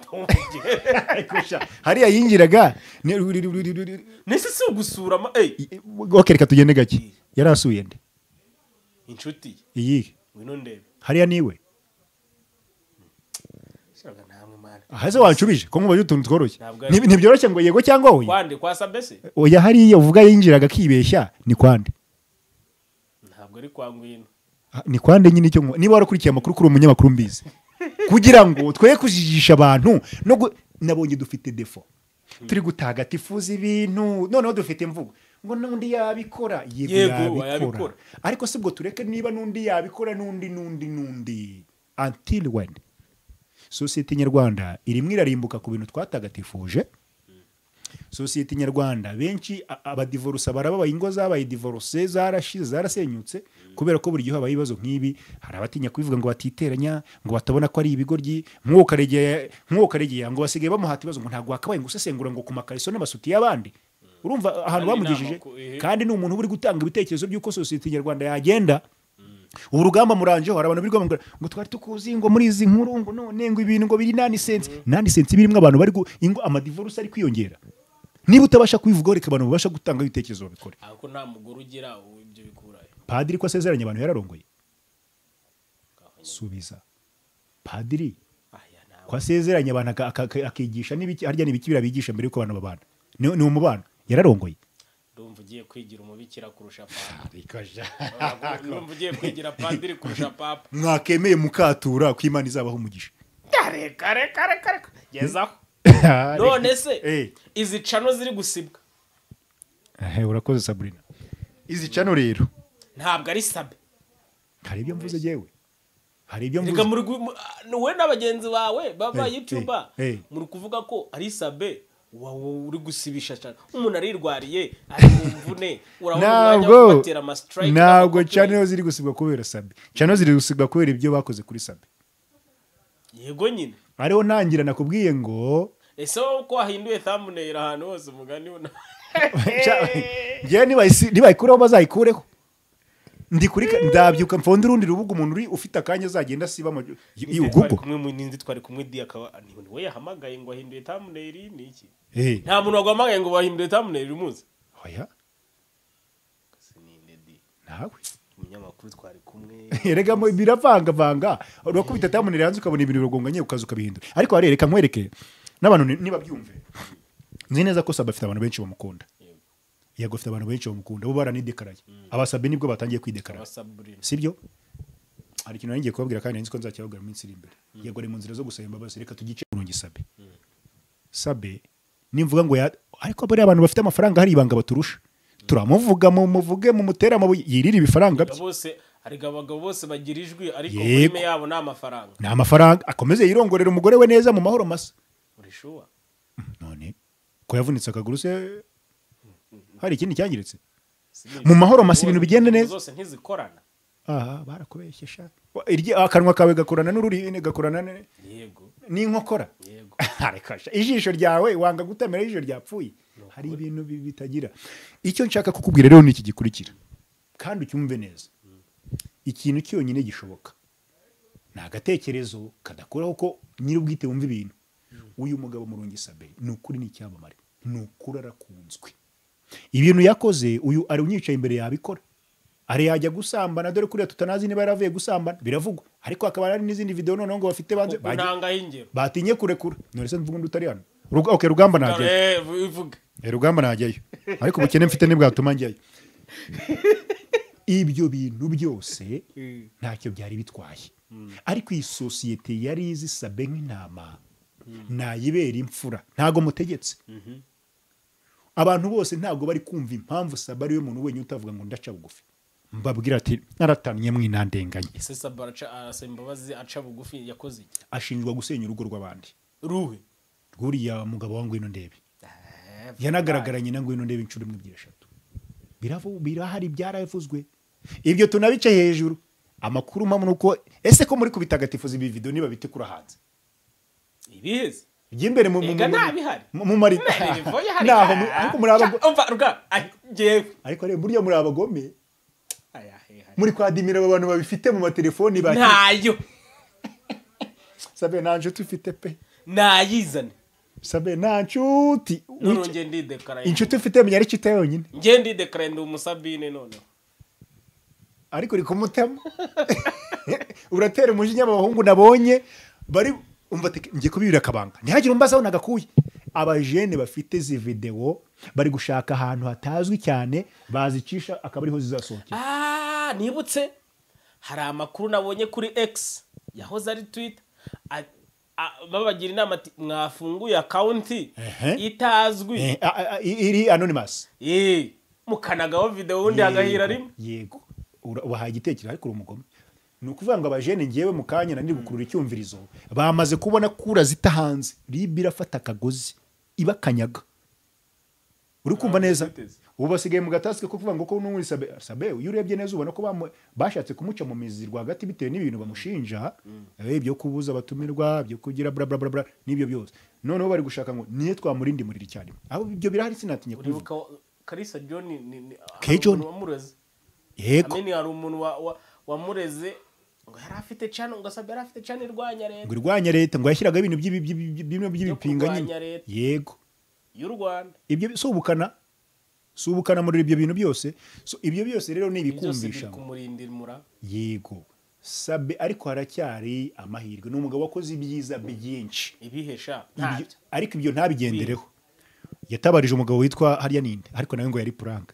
hariya yinjiraga nese si ugusura reka tugende gake yari asuye nde inshuti iyi wino ndebe hariya niwe aheze wanshubije ko nkubaje utuntu tworoshye ntibyoroshye ngo yego cyangwa oya kwande kwa Sabye se oya hariya uvuga yinjiraga akibeshya ni kwande ntabwo ari kwa Ngwino ni kwande nyine icyo niba warakurikiye amakuru kuri umunyamakuru mbizi kugira ngo twe kujijisha abantu nabonye dufite defo turi gutagatifuza ibintu noneho dufite imvugo ngo nundi yabikora yego yabikora ariko sibwo tureke niba nundi yabikora nundi until when Societe nyarwanda irimwe irarimbuka ku bintu twatagatifuje Societe nyarwanda benshi abadivorce barababaye ingo zabaye divorce zarashize zarasenyutse kubera ko buri gihe habaye ibibazo nk'ibi hari abatinya kubivuga ngo batiteranya ngo batabona ko ari ibigoryi mwukaregeye ngo basigaye bamuhata ibibazo ngo ntago wakabaye ngo usesengura ngo ku makariso n'amasuti y'abandi urumva ahantu bamugishije kandi ni umuntu uri gutanga ibitekerezo by'uko Societe nyarwanda yagenda urugamba muranjeho hari abantu birwa ngo twari tukuzi ngo muri izi nkuru ngo none ngo ibintu ngo biri nani sense birimo abantu bari ingo amadivorce ari kwiyongera niba utabasha kubivuga reka abantu babasha gutanga ibitekerezo babikore ariko nta mugore ugira ibyo bikurayo padiri ko asezeranye abantu yararongoye subiza padiri ko asezeranye abantu akigisha n'ibiki harya n'ibiki birabigisha mbere yuko abantu babana ni umubano yararongoye ndumva ugiye kwigira umubikira kurusha papa ndumva ugiye kwigira padiri kurusha papa mwakemeye mukatura ko Imana izabaho umugisha kare gezaho none se izi cano ziri gusibwa urakoze Sabrina izi cano rero ntabwo ari Sabye hari ibyo mvuze jewe hari ibyo mvuze wowe n'abagenzi bawe baba YouTuber muri kuvuga ko ari Sabye uri gusibisha cyane umuntu arirwariye ari mu mvune urabona umwanya wo gutera ama strike ntabwo channel ziri gusibwa kubera Sabye channel ziri gusibwa kubera ibyo bakoze kuri Sabye yego nyine ariho nangira nakubwiye ngo ese ko wahinduye thumbnail ahantu hose umugani una je nibayikureho bazayikureho ndi kuri ndabyuka mfonda urundi rubuga umuntu uri ufite akanya azagenda siba y'ugugo kumwe mu nindi twari kumwe di akaba ni we yahamagaye ngo ahinduye thumbnail ni iki nta muntu wagwamagaye ngo bahinduye thumbnail umuze oya kasinine di nawe umunyamakuru twari kumwe erega biravanga urakubita thumbnail yanze ukabona ibintu birogonganye ukaza ukabihindura ariko harereka nkwereke n'abantu niba byumve nzi neza ko Sabye afite abantu benshi bamukunda yego afite abantu benshi bamukunda bo baranidekaraye abasabye nibwo batangiye kwidekara sibyo hari ikintu ngiye kubabwira kandi nzi ko nzacyababwira mu minsi iri imbere yego ari mu nzira zo gusaba imbabazi reka tugice Murungisabye Sabye nimvuga ngo ariko bari abantu bafite amafaranga hari ibanga baturusha turamuvuga muvuge mu mutera amabuye yirira ibifaranga bose ari abagabo bose bagira ijwi ariko urime yabo nta mafaranga nta mafaranga akomeze yirongorera umugore we neza mu mahoro masa urishuwa none ko yavunitse akaguru se hari ikindi cyangiritse mu mahoro masa ibintu bigende neza zose ntizikorana aha barakubeshyesha akanwa kawe gakorana n'ururimi gakorana yego n'inkokora yego arekasha ijisho ryawe wanga gutamira ijisho ryapfuye hari ibintu bitagira icyo nshaka kukubwira rero ni iki gikurikira kandi ucyumve neza ikintu cyonyine gishoboka ni agatekerezo kadakuraho ko nyir'ubwite wumva ibintu uyu mugabo Murungi Sabin ni ukuri ni icyamamare ni ukuri arakunzwe ibintu yakoze uyu ari unyicaye imbere yabikora ari yajya gusambana dore kuriya tutanazi niba yaravuye gusambana biravugwa ariko hakaba hari n'izindi video noneho ngo bafite banze batinye kurekura none se mvuga ndutari hano okay rugamba najyayo rugamba najyayo ariko ubukene mfite nibwatuma njyayo ibyo bintu byose ntacyo byari bitwaye ariko iyi sosiyete yari izi Sabin nk'intama nayibera imfura ntago mutegetse abantu bose ntago bari kumva impamvu Sabin ariwe muntu wenyine utavuga ngo ndaca bugufi mbabwira ati naratamye mwinandenganye ese Sabin imbabazi aca bugufi yakoze iki ashinjwa gusenya urugo rw'abandi ruhe rwuriya mugabo wa Ngwino Ndebe yanagaragaranye na Ngwino Ndebe inshuro 2-3 birahari byaravuzwe ibyo tunabice hejuru amakuru mpamvu nuko ese ko muri kubitagatifuza ibi video niba bitekura hanze ibiheze igimbere mu mari naho ariko muri umva ariko rero burya muri abagome muri kwadimira abantu babifite mu matelefoni baki ntayo Sabin nanje tufite pe nayizane Sabin nancuti nonge ndidekara inshuti ufite munyari cita yonyine nge ndidekara ndi umusabine none ariko uri kumutema uratera umujinya abahungu nabonye bari umva ngiye kubibira akabanga ntihagire umbazaho nagakuye abajene bafite zi video bari gushaka ahantu hatazwi cyane bazicisha akabariho zizasohokera nibutse hari amakuru nabonye kuri X yahoze ari Twitter babagira inama ati mwafunguye account itazwi iri anonymous mukanagaho video wundi agahira rimwe yego ubahaye igitekerezo ariko urumugome ni ukuvuga ngo abajene ngiyewe mu kanya nandi gukurura icyumvirizo bamaze kubona kura zitahanze ribira fata akagozi ibakanyaga uri kumva neza ubu basigaye mu gatasike ko kuvuga ngo ko n'umuri Sabin uyu urebye neza ubona ko bashatse kumuca mu mizi rwagati bitewe n'ibintu bamushinja byo kubuza abatumirwa byo kugira bla bla bla n'ibyo byose noneho bari gushaka ngo niye twamurindi muri cyane abo ibyo birahari sinatinye kuvuga Kalisa John ni wamureze yego ameni hari umuntu wamureze ngo yari afite channel ngo Sabin yari afite channel irwanya leta ngo yashyiraga ibintu by'ibipinga nyine yego y'u Rwanda ibyo subukana muri ibyo bintu byose so ibyo byose rero ni ibikumvisha yego Sabin ariko haracyari amahirwe n'umugabo wakoze ibyiza byinshi ibihesha ariko ibyo ntabigendereho yatabarije umugabo witwa hariya ninde ariko nawe ngo yari prank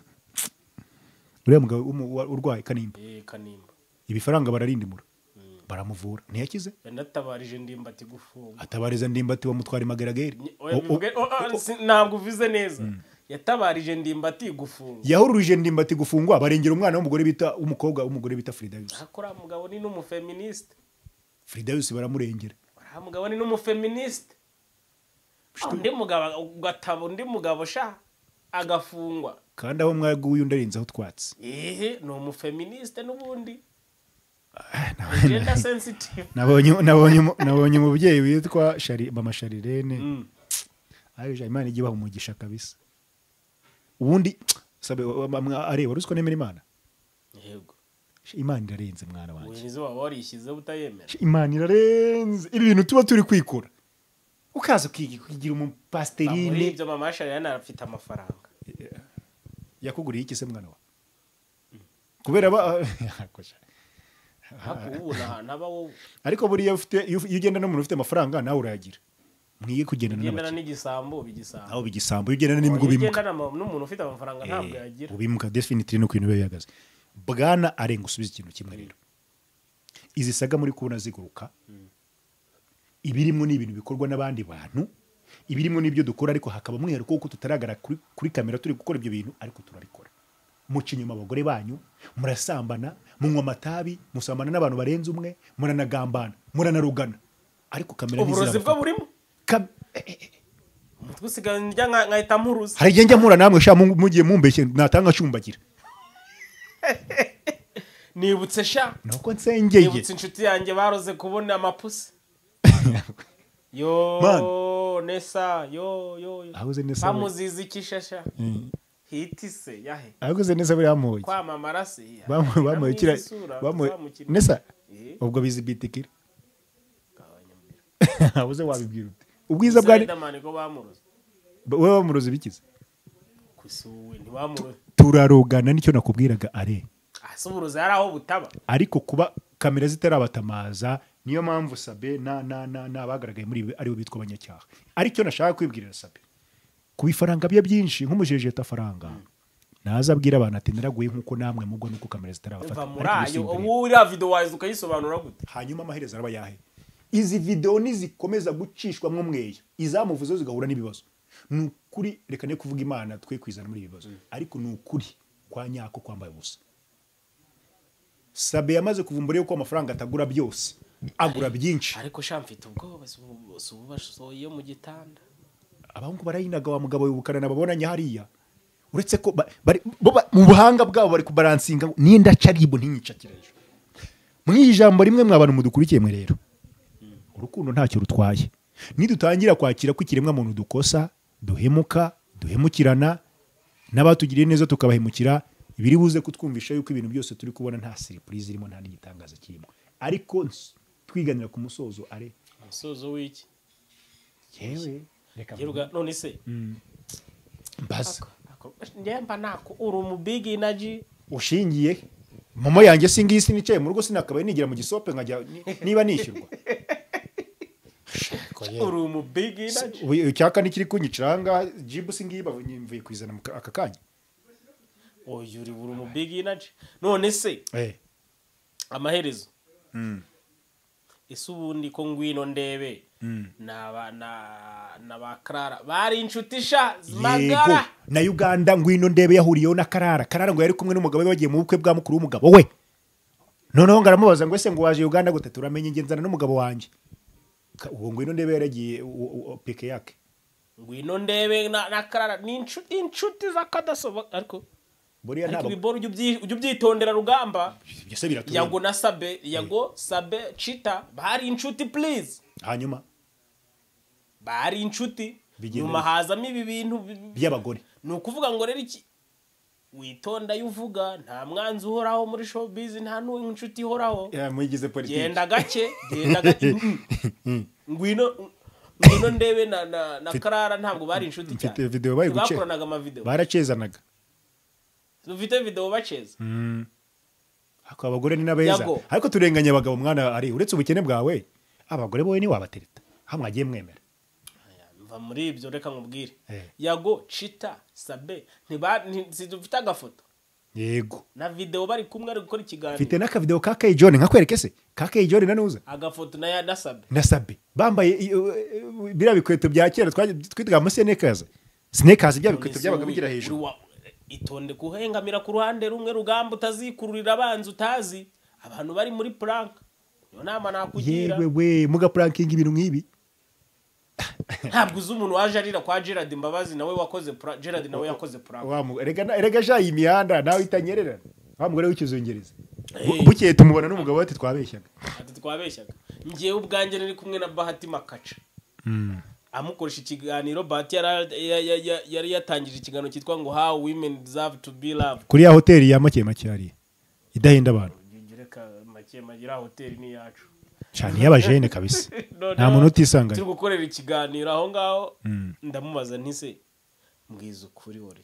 uriya mugabo urwaye Kanimba ibifaranga bararindimura baramuvura ntiyakize yanatabarije Ndimbati gufunga atabariza Ndimbati wamutwara Mageragere ntabwo uvuze neza yatabarije Ndimbati gufunga yahururije Ndimbati gufungwa barengera umwana w'umugore bita umugore bita Fridaus akora mugabo ni n'umufeministe Fridaus baramurengera mugabo ni n'umufeministe undi mugabo gatabo undi mugabo sha agafungwa kandi aho mwaguye undarinze aho twatsi ni umufeministe n'ubundi nabonye umubyeyi witwa Mama Sharirene aje Imana igibaho umugisha kabisa ubundi areba rusiko nemera Imana yego Imana irarenze mwana wanjye wenizo waba warishyize utayemera Imana irarenze ibi bintu tuba turi kwikora ukaza kugira umupasiterine muri ibyo Mama Sharirene arafite amafaranga yakuguriye iki se mwana wa kubera ariko buriya ufite iyo ugenda n'umuntu ufite amafaranga nawe urayagira mwiye kugendana n'igisambo aho bigisambo ugendana n'imbwa bimuka n'umuntu ufite amafaranga ntabwo yagira ubimuka definitely no kwintu bihagaze bwana arenga usubiza ikintu kimwe rero izi saga muri kubona ziguruka ibirimo ni ibintu bikorwa n'abandi bantu ibirimo n'ibyo dukora ariko hakaba mwihariko kuko tutaragara kuri kamera turi gukora ibyo bintu ariko turabikora muca inyuma abagore banyu murasambana munywa amatabi musambana n'abantu barenze umwe muranagambana muranarugana ariko kamera uburozi bwo burimo umutwe usigaye ndya nkahita mpuruza hari igihe njya mpura namwe sha mugiye mumbeshye natanga cumbagira nibutse sha nuko nsengeye nibutse inshuti yanjye baroze kubona amapusi yo nesa yo ahuze nesa bamuziza ikishasha hiti se yahe ahuze nesa bari amoye kwamamara se bamoye kira bamoye nesa ubwo bizi bitikira ahuze wabibwira ute ubwiza bwa Riderman ko bamuroze wewe bamuroze bikize kusuwe ntibamuroze turarogana nicyo nakubwiraga are asuburoze yari aho butaba ariko kuba kamera zitarabatamaza niyo mpamvu Sabe na bagaragaye muri ari bo bitwa abanyacyaha aricyo nashaka kwibwirira Sabe kubifaranga bye byinshi nk'umujejeta faranga naza abwira abantu ati naraguye nkuko namwe mugwa nuko kamera zitarabafata murayo ubu uriya video wazi ukayisobanura gute hanyuma amaherezo araba yahe izi video nizikomeza gucishwamwo mweya izamuvuzo zigahura n'ibibazo nukuri reka ne kuvuga Imana twe kwizana muri ibibazo ariko nukuri kwa nyako kwambaye ubusa Sabe yamaze kuvumbura yuko amafaranga atagura byose agura byinshi ariko sha mfite ubwoba subasoye mu gitanda abahungu barayinaga wa mugabo w'ubukana nababonanye hariya uretse ko mu buhanga bwabo bari kubaransinga ninda caribu ntinyicakirije mu ijambo rimwe mw'abantu mudukurikiye mwe rero urukundo ntacyo rutwaye nidutangira kwakira ko ikiremwa muntu dukosa duhemuka duhemukirana n'abatugiriye neza tukabahemukira ibiri buze kutwumvisha yuko ibintu byose turi kubona nta surprise irimo nta n'igitangaza kirimo ariko twiganira ku musozo are umusozo w'iki yewe reka none se mbaza ndemba nako uri mu big energy ushingiye momo yanjye singisi nicaye mu rugo sinakabaye nigira mu gisope nkajya niba nishyurwa uri mu big energy icyaka nikiri kunyiciranga jibu singiba mvuye kwizana aka kanya oyo uri mu big energy none se amaherezo ese ubundi ko ngwino ndebe na Clara bari inshuti sha magara na Uganda ngwino ndebe yahuriyeho na Clara ngo yari kumwe n'umugabo we bagiye mu bukwe bwa mukuru w'umugabo we noneho ngaramubaza ngo ese ngo waje Uganda gute turamenye ngenzana n'umugabo wanje uwo ngwino ndebe yaragiye peke yake ngwino ndebe na Clara ni inshuti zakadasoba ariko buriya ntabwo biboro ujye ubyitondera rugamba byose biratuma yago na Sabe yago Sabe Chita bari inshuti please hanyuma bari inshuti nyuma hazamo ibi bintu by'abagore ni ukuvuga ngo rero iki witonda yuvuga nta mwanzi uhoraho muri showbiz nta n'inshuti ihoraho muyigize politiki genda gake ngwino ndebe na Clara ntabwo bari inshuti cyane mfite video bari guce bakoranaga ama video baracezanaga ufite video baceza ako abagore ni nabeza ariko turenganya abagabo mwana ari uretse ubukene bwawe abagore bowe ni wabatereta hamwagiye mwemera mva muri ibyo reka nkubwire yago Chita Sabe ntidufite agafoto yego na video bari kumwe ari gukora ikiganiro mfite n'aka video ka Kay John nkakwereke se ka Kay John nanuza agafoto na Sabe bambaye bira bikweto bya kera twitwa Sneakers bya bikweto byabaga bigira hejuru itonde kuhengamira ku ruhande rumwe rugamba utazikururira abanzi utazi abantu bari muri prank yo nama nakugira yewe muga pranking ibintu nkibi ntabwo uzi umuntu waje arira kwa Gerard Mbabazi nawe wakoze Gerard nawe yakoze prank erega sha imihanda nawe itanyerera wamugore w'ikizungereza bukeye tumubona n'umugabo ati twabeshyaga ngiye ubwanjye nari kumwe na Bahati Makaca amukoresha ikiganiro Bahati yari yatangije ikiganiro cyitwa ngo how women deserve to be loved kuri ya hoteli ya Makemake idahenda abantu reka Makemake hoteli ni yacu cyane y'abajene kabisa nta muntu utisanga turi gukorera ikiganiro aho ngaho ndamubaza ntise mbwiza ukuri wori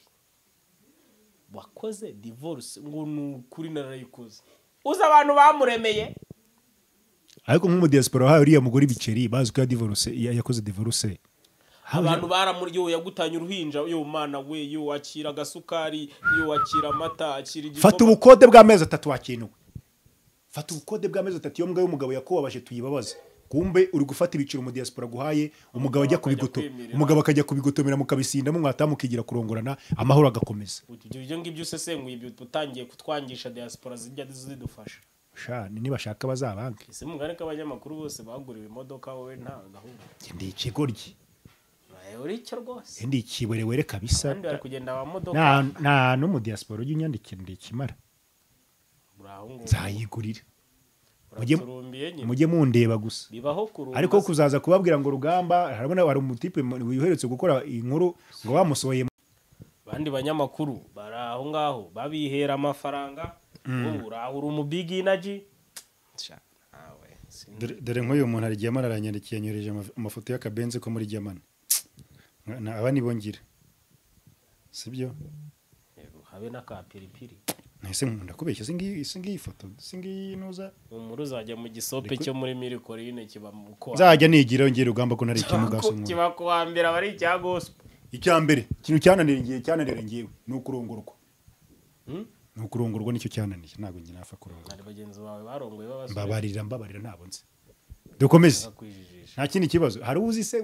wakoze divorce ngo nukuri narayikoze uza abantu bamuremeye ariko nk'umu diaspora hayo uriya mugore biceri bazi ko yakoze divorce abantu baramuryo yagutanya uruhinja yo mana we yo wakira gasukari yo wakira amata akira igikoma fata ubukode bw'amezi 3 wakinuwe fata ubukode bw'amezi 3 yo mbwa y'umugabo yakobabaje tuyibabaze kumbe uri gufata ibiciro mu diaspora guhaye umugabo ajya kubigoto umugabo akajya kubigotomera mukabisinda mu mwata mukigira kurongorana amahoro agakomeza ibyo ngibyo usesenguye ibyo utangiye kutwangisha diaspora zijya zidufasha niba shaka bazabanke ese mugane k'abanyamakuru bose baguriwe imodoka wowe nta gahunda ndi ikigoryi uri cyo rwose ndi kiwerewere kabisa kandi bari kugenda wa modoka nta no mu diaspora ujya unyandikira ndikimara uraho ngo nzayigurira uraturumbiye nyine mujye mundeba gusa bibaho kurumba ariko kuzaza kubabwira ngo Rugamba harabona wari umutipe wiheretse gukora inkuru ngo bamusohoye bandi banyamakuru baraho ngaho babihera amafaranga uri umu big energy dore nk'uyu muntu ari Giamana aranyandikiye anyoreje amafoto y'akabenze ko muri Giamana aba nibongira sibyo habe n'akapiripiri nahise nkunda kubeshya singi foto singi nuza umuru uzajya mu gisope cyo muri Mirikorine kiba mu kwa nzajya nigira ngire Rugamba ko nari ikimuga so kiba ko hambere abari icya gospel icyambere kintu cyananira ngiwe nukurongorwa nukurongorwa nicyo cyananiye ntago ngi nafa kurongorwa ari bagenzi bawe barongoye babasorera mbabarira ntabonze dukomeze nta kindi kibazo hari uzi se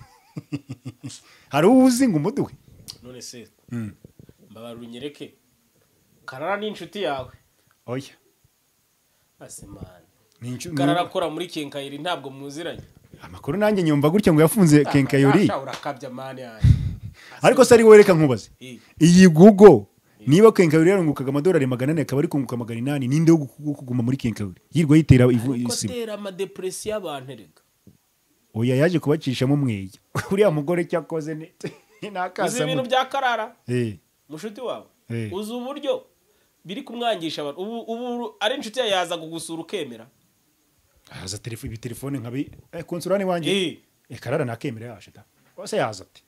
hari uzi ngo umuduwe none se mbabarira unyereke Karara ni inshuti yawe oya asemana Karara akora muri Kenkayori ntabwo muziranye amakuru nanjye nyumva gutya ngo yafunze Kenkayori urakabya mane yanjye ariko se ari wereka nkubaze iyi Google niba Kenkayori yarungukaga amadolari 400 akaba ari kunguka 800 ninde wo kuguma muri Kenkayori yirwa yitera isima kotera ama depression y'abantu rega oya yaje kubacishamo umweye uriya mugore cyakoze nakasa ibintu bya Karara mushuti wawe uzi uburyo biri kumwangisha abantu ubu ari inshuti yaza kugusura ukemera haza telefone nkabi konsulani wanje Karara nakemera yashita bose yaza ati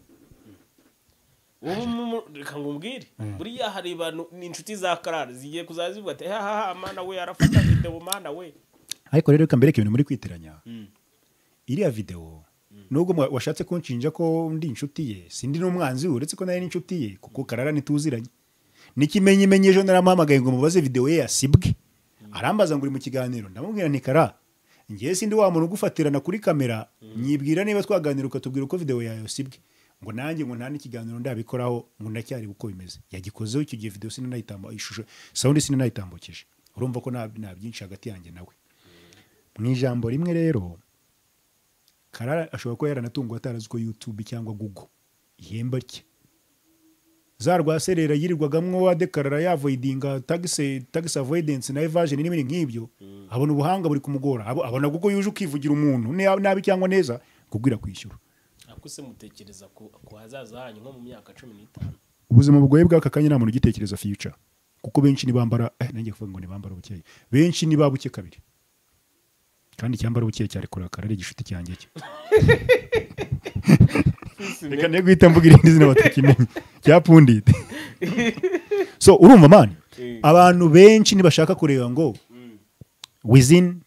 ubu reka ngumbwire buriya hari abantu ni inshuti za Karara zigiye kuzazivuga ati ha mana we arafata video mana we ariko rero kambereke ibintu muri kwiteranya iriya video nubwo washatse kunshinja ko ndi inshuti ye sindi n'umwanzi uretse ko nari n'inshuti ye kuko Karara nituziranye nikimenye ejo naramuhamagaye ngo mubaze video ye yasibwe arambaza ngo uri mu kiganiro ndamubwira nti Kara ngiye sindi wa muntu ugufatirana kuri kamera nyibwira niba twaganira ukatubwira uko video yayo yasibwe ngo nanjye ngo nta n'ikiganiro ndabikoraho ngo ndacyari uko bimeze yagikozeho icyo gihe video sinanayitamba ishusho sound sinanayitambukije urumva ko nta byinshi hagati yanjye nawe mu ijambo rimwe rero Karara ashobora ko yaranatungwa atarazi ko YouTube cyangwa Google ihemba rye zarwa serera yirirwagamwe wadekarara yavoidinga tax avoidance na evasion n'ibindi nk'ibyo abona ubuhanga buri kumugora abona Google yuje ukivugira umuntu nabi cyangwa neza kugwira kwishyura akuse mutekereza ko hazaza hanyu nko mu myaka 15 ubuzima bugoye bw'aka kanya nta muntu ugitekereza future kuko benshi nibambara nanjye kuvuga ngo nibambara ubukeye benshi nibabuke kabiri kandi cyambara ubukeye cyari kora Karara igishuti cyanjye cyo reka ne guhita mvugira indi zina batakimenye cyapundite so urumva mani abantu benshi nibashaka kureba ngo within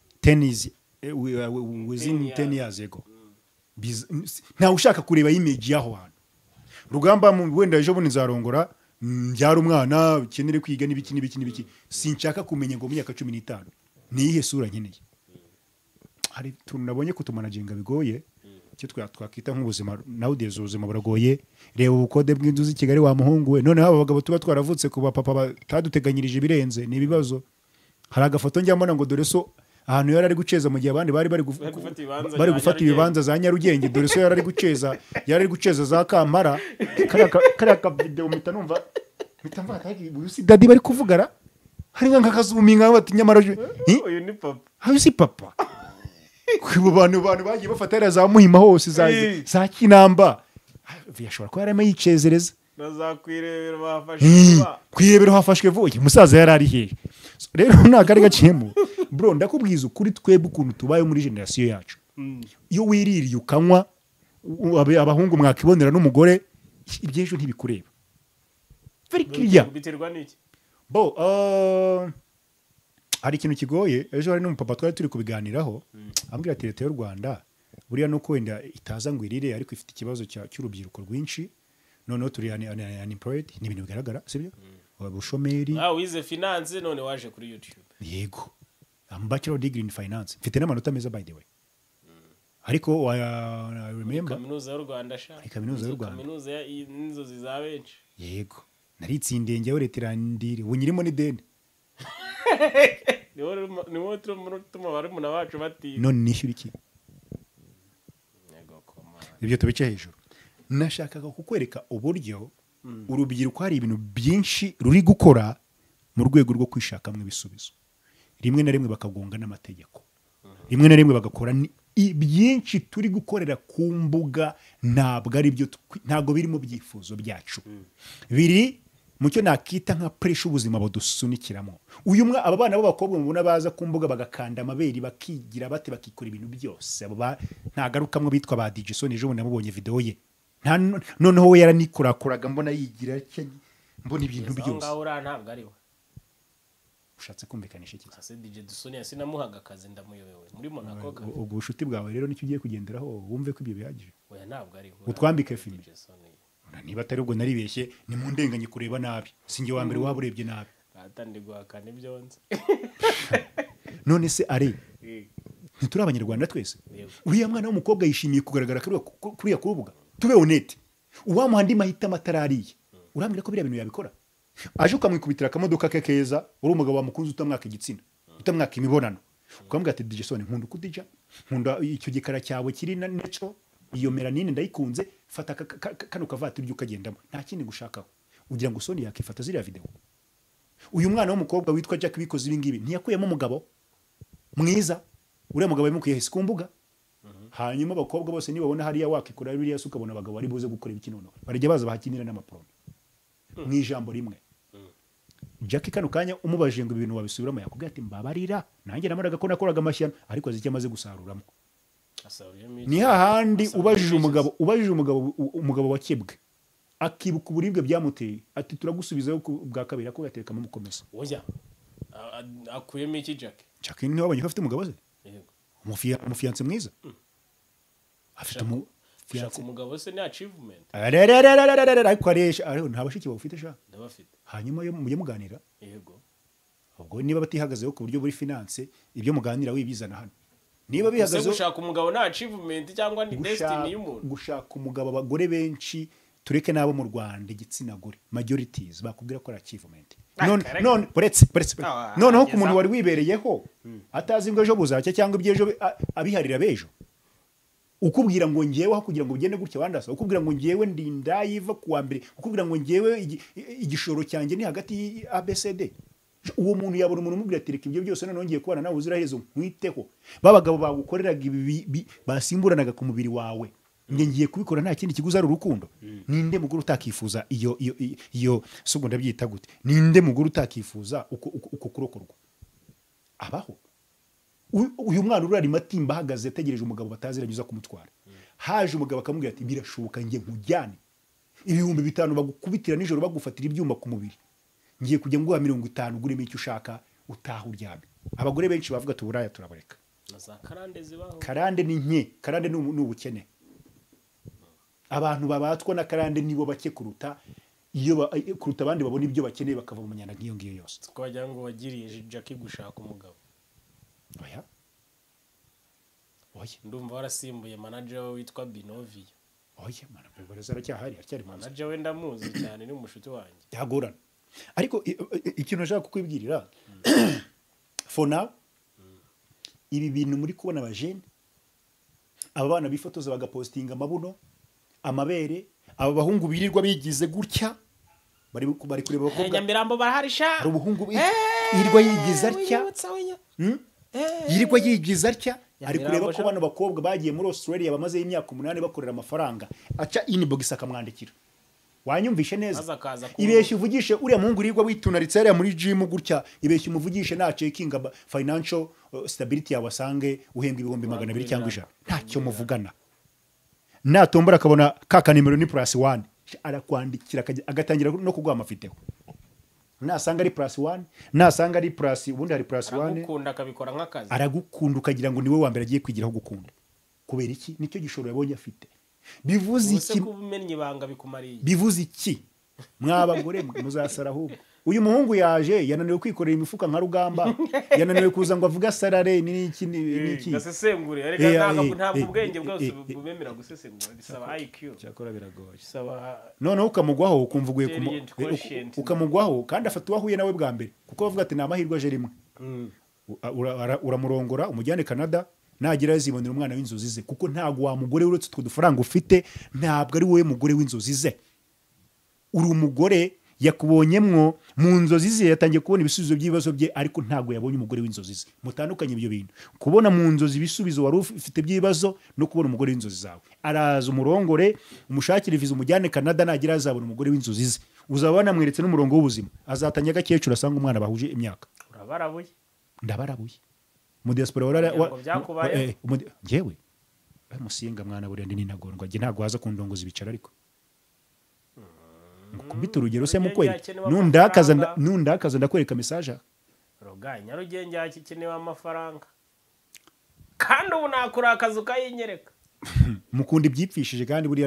10 years ago nta ushaka kureba image yaho hantu Rugamba mu wenda ejo bundi nzarongora mbyara umwana ukenere kwiga n'ibiki sinshaka kumenya ngo mu myaka 15 niyihe sura nkeneye hari tunabonye kutumanaginga bigoye cyo twakita nk'ubuzima nowadays ubuzima buragoye reba ubukode bw'inzu z'i Kigali wa muhungu we none aba bagabo tuba twaravutse ku bapapa bataduteganyirije birenze ni ibibazo hari agafoto njyamona ngo dore so ahantu yari ari guceza mu gihe abandi bari gufata ibibanza za Nyarugenge dore so yari ari guceza za Kampara kariya ka video mpita numva usi dadi bari kuvugara hari nk'akazuminga bati nyamara uyu ni papa hayo si papa kwibo bantu bagiye bafatira za Muhima hose za Kinamba vyashobora ko yarema yicezereza bazakwirebera bafashwe kwirebera hafashwe vuye musaza yarari hehe rero nagari gaciyemo bro ndakubwiza ukuri twebwe ukuntu tubaye muri generation yacu iyo wiririye ukanywa abahungu mwakibonera n'umugore ibyejo ntibikureba very clear biterwa n'iki bo hari ikintu kigoye ejo hari n'umupapa twari turi kubiganiraho ambwira ati leta y'u Rwanda buriya no kwenda itaza ngo irire ariko ifite ikibazo cy'urubyiruko rwinshi noneho turi unemployed ni ibintu bigaragara sibyo ubushomeri wize finance none waje kuri YouTube yego bachelor degree in finance mfite n'amanota meza by the way ariko remember kaminuza y'u Rwanda kaminuza y'inzozi za benshi yego naritsindiye njyewe leta irandire unyirimo ni deni ni wowe tuma barumuna bacu batiga none nishyura iki ibyo tubice hejuru nashakaga kukwereka uburyo urubyiruko hari ibintu byinshi ruri gukora mu rwego rwo kwishakamo ibisubizo. Rimwe na rimwe bakagonga n'amategeko, rimwe na rimwe bagakora byinshi turi gukorera ku mbuga ntabwo ari byo, ntabwo biri mu byifuzo byacu, biri mu cyo nakita nka pressure ubuzima budusunikiramo. Aba bana b'abakobwa mubona baza ku mbuga bagakanda amabere bakigira bate bakikora ibintu byose, abo ntagarukamwe bitwa ba DJ Sony. Ejo namubonye video ye, noneho we yaranikorakoraga mbona yigira mbona ibintu byose. Ntabwo ari we ushatse kumvikanisha iki? Ase DJ Sony sinamuhaga akazi ndamuyobewe muri Monaco. Ubwo bushuti bwawe rero nicyo ugiye kugenderaho wumve ko ibyo bihagije. Oya ntabwo ari we. Utwambike filime. Niba atari ubwo naribeshye ni mu ndenganye kureba nabi, sinjye wa mbere waba urebye nabi. Atandi guhakana ibyo nzi. None se ari ntituri abanyarwanda twese? Uriya mwana w'umukobwa yishimiye kugaragara kuriya kurubuga, tube honete. Uwamuha andi mahitamo atarariye, urambwira ko biriya bintu yabikora? Aje ukamwikubitira akamodoka ke keza, uri umugabo wamukunze utamwaka igitsina, utamwaka imibonano, ukambwira ati DJ Sony nkunda kudija, nkunda icyo gikara cyawe kiri na neco, iyo melanine ndayikunze, fata kano kavatiri ukagendamo, nta kindi gushakaho. Ugira ngo Sony yakifata ziriya video? Uyu mwana w'umukobwa witwa Jack bikoze ibi ngibi ntiyakuyemo umugabo mwiza, uriya mugabo yamukuye hisi ku mbuga. Hanyuma abakobwa bose nibabona hariya wakikora biriya se ukabona abagabo bari buze gukora ibiki noneho barajya baza bahakinira n'amaporno mu ijambo rimwe. Jack kano kanya umubajije ngo ibintu wabisubiramo, yakubwira ati mbabarira nanjye namaraga ko nakoraga amashyano, ariko aziki amaze gusaruramo. Ni hahandi ubajije umugabo wakebwe akibuka uburibwe byamuteye, ati turagusubizayo bwa kabiri ko yatekamo mukomeza. Oya akuyemo iki Jack? Jack ni wabanye ko afite umugabo ze? Yego. Umufiance mwiza. Afite fiance umugabo se ni achievement. Ariko aresha nta bashiki bafite sha. Ndabafite. Hanyuma yo mujye muganira. Yego. Ubwo niba batihagazeho ku buryo buri finance ibyo muganira wibizana hano. Niba bihagazeho gushaka umugabo na achievement cyangwa ni destiny y'umuntu. Gushaka umugabo abagore benshi tureke nabo mu Rwanda igitsina gore majorities bakubwira ko ari achievement. None buretse noneho ku muntu wari wibereyeho atazi ngo ejo buzacya cyangwa ibyejo abiharira bejo, ukubwira ngo ngewe kugira ngo ugende gutya wandasa, ukubwira ngo ngewe ndinda yiva kuwa mbere, ukubwira ngo ngewe igishoro cyanjye ni hagati ABCD. Uwo muntu yabura umuntu umubwira ati reka ibyo byose none ngiye kubana nawe uzirahezo nkwiteho. Babagabo bagukoreraga ibi basimburanaga ku mubiri wawe, ngiye kubikora nta kindi kiguza ari urukundo. Ninde muguru utakifuza iyo sugo ndabyita gute? Ninde muguru utakifuza uko kurokorwa? Abaho. Uyu mwana urari matimba hagaze tegereje umugabo bataziranyuza kumutwara. Haje umugabo akamubwira ati birashoboka ngiye nkujyane 5,000 bagukubitira nijoro bagufatira ibyuma ku mubiri, ngiye kujya nguha 50 gurimo icyo ushaka utaha uryame. Abagore benshi bavuga tuburaya turabareka. Karande zibaho. Karande ni nke, karande ni ubukene. Abantu babatwa na karande nibo bake kuruta kuruta abandi babona ibyo bakeneye bakava mu nyanda nk'iyo ngiyo yose. Twagira ngo wagiriye Jackie gushaka umugabo. Oya. Ndumva warasimbuye manager witwa Binovio. Oya manager barazara cyahari acyari manager we ndamuzi cyane ni umushuti wanjye. Yagorana. Ariko ikintu nashaka kukwibwirira for now ibi bintu muri kubona abajene aba bana bifotoza bagapostinga amabuno amabere, aba bahungu birirwa bigize gutya bari kureba bakobwa Nyamirambo baraharisha ari ubuhungu birirwa yigiza atya yirirwa yigiza atya ari kureba ko bano bakobwa bagiye muri Australia bamaze imyaka 8 bakorera amafaranga aca inbox akamwandikira. Wanyumvishe neza? Ibeshye uvugishe uriya muhungu rirwa witunaritse yari muri gym gutya, ibeshye umuvugishe na checking financial stability yawasange uhembwa 200 cyangwa 100. Ntacyo muvugana. Natombora akabona kaka nimero ni +1 arakwandikira agatangira no kuguha amafiteho. Nasanga ari +1 nasanga ari plus ubundi hari +1 aragukunda akabikora nk'akazi, aragukunda ukagira ngo niwe wa mbere agiye kwigiraho gukunda. Kubera iki? Nicyo gishoro yabonye afite. Bivuze iki? Kubimenye ibanga bikumariye. Bivuze iki? Mwabagore muzasara ahubwo. Uyu muhungu yaje yananiwe kwikorera imifuka nka Rugamba, yananiwe kuza ngo avuga sarare n'iki n'iki. Gasesengure areka ntabwo ubwenge bwose bubemera gusesengura, bisaba IQ. Cyakora biragoye. Bisaba noneho ukamugwaho ukumvuguye ukamugwaho kandi afata uwahuye nawe bwa mbere kuko bavuga ati namahirwe aje rimwe. Uramurongora umujyane Canada nagira azibonera umwana w'inzozi ze kuko ntabwo wa mugore uretse utwo dufaranga ufite ntabwo ari wowe mugore w'inzozi ze uri umugore yakubonyemwo mu nzozi ze yatangiye kubona ibisubizo by'ibibazo bye ariko ntabwo yabonye umugore w'inzozi ze mutandukanye ibyo bintu kubona mu nzozi ibisubizo wari ufite by'ibibazo no kubona umugore w'inzozi zawe araza umurongore umushakire viza umujyane Canada nagira azabona umugore w'inzozi ze uzaba wanamweretse n'umurongo w'ubuzima azatangira gakecuru asanga umwana bahuje imyaka urabarabuye ndabarabuye mu diaspora njyewe musinga mwana buriya ndi ninagondwa njye ntabwo waza kundongoza ibicara ariko kubita urugero se mukweli nundakaza ndakwereka message roga Nyarugenge hakikenewe amafaranga kandi ubu nakora akazi ukayinyereka mukunda ibyipfishije kandi buriya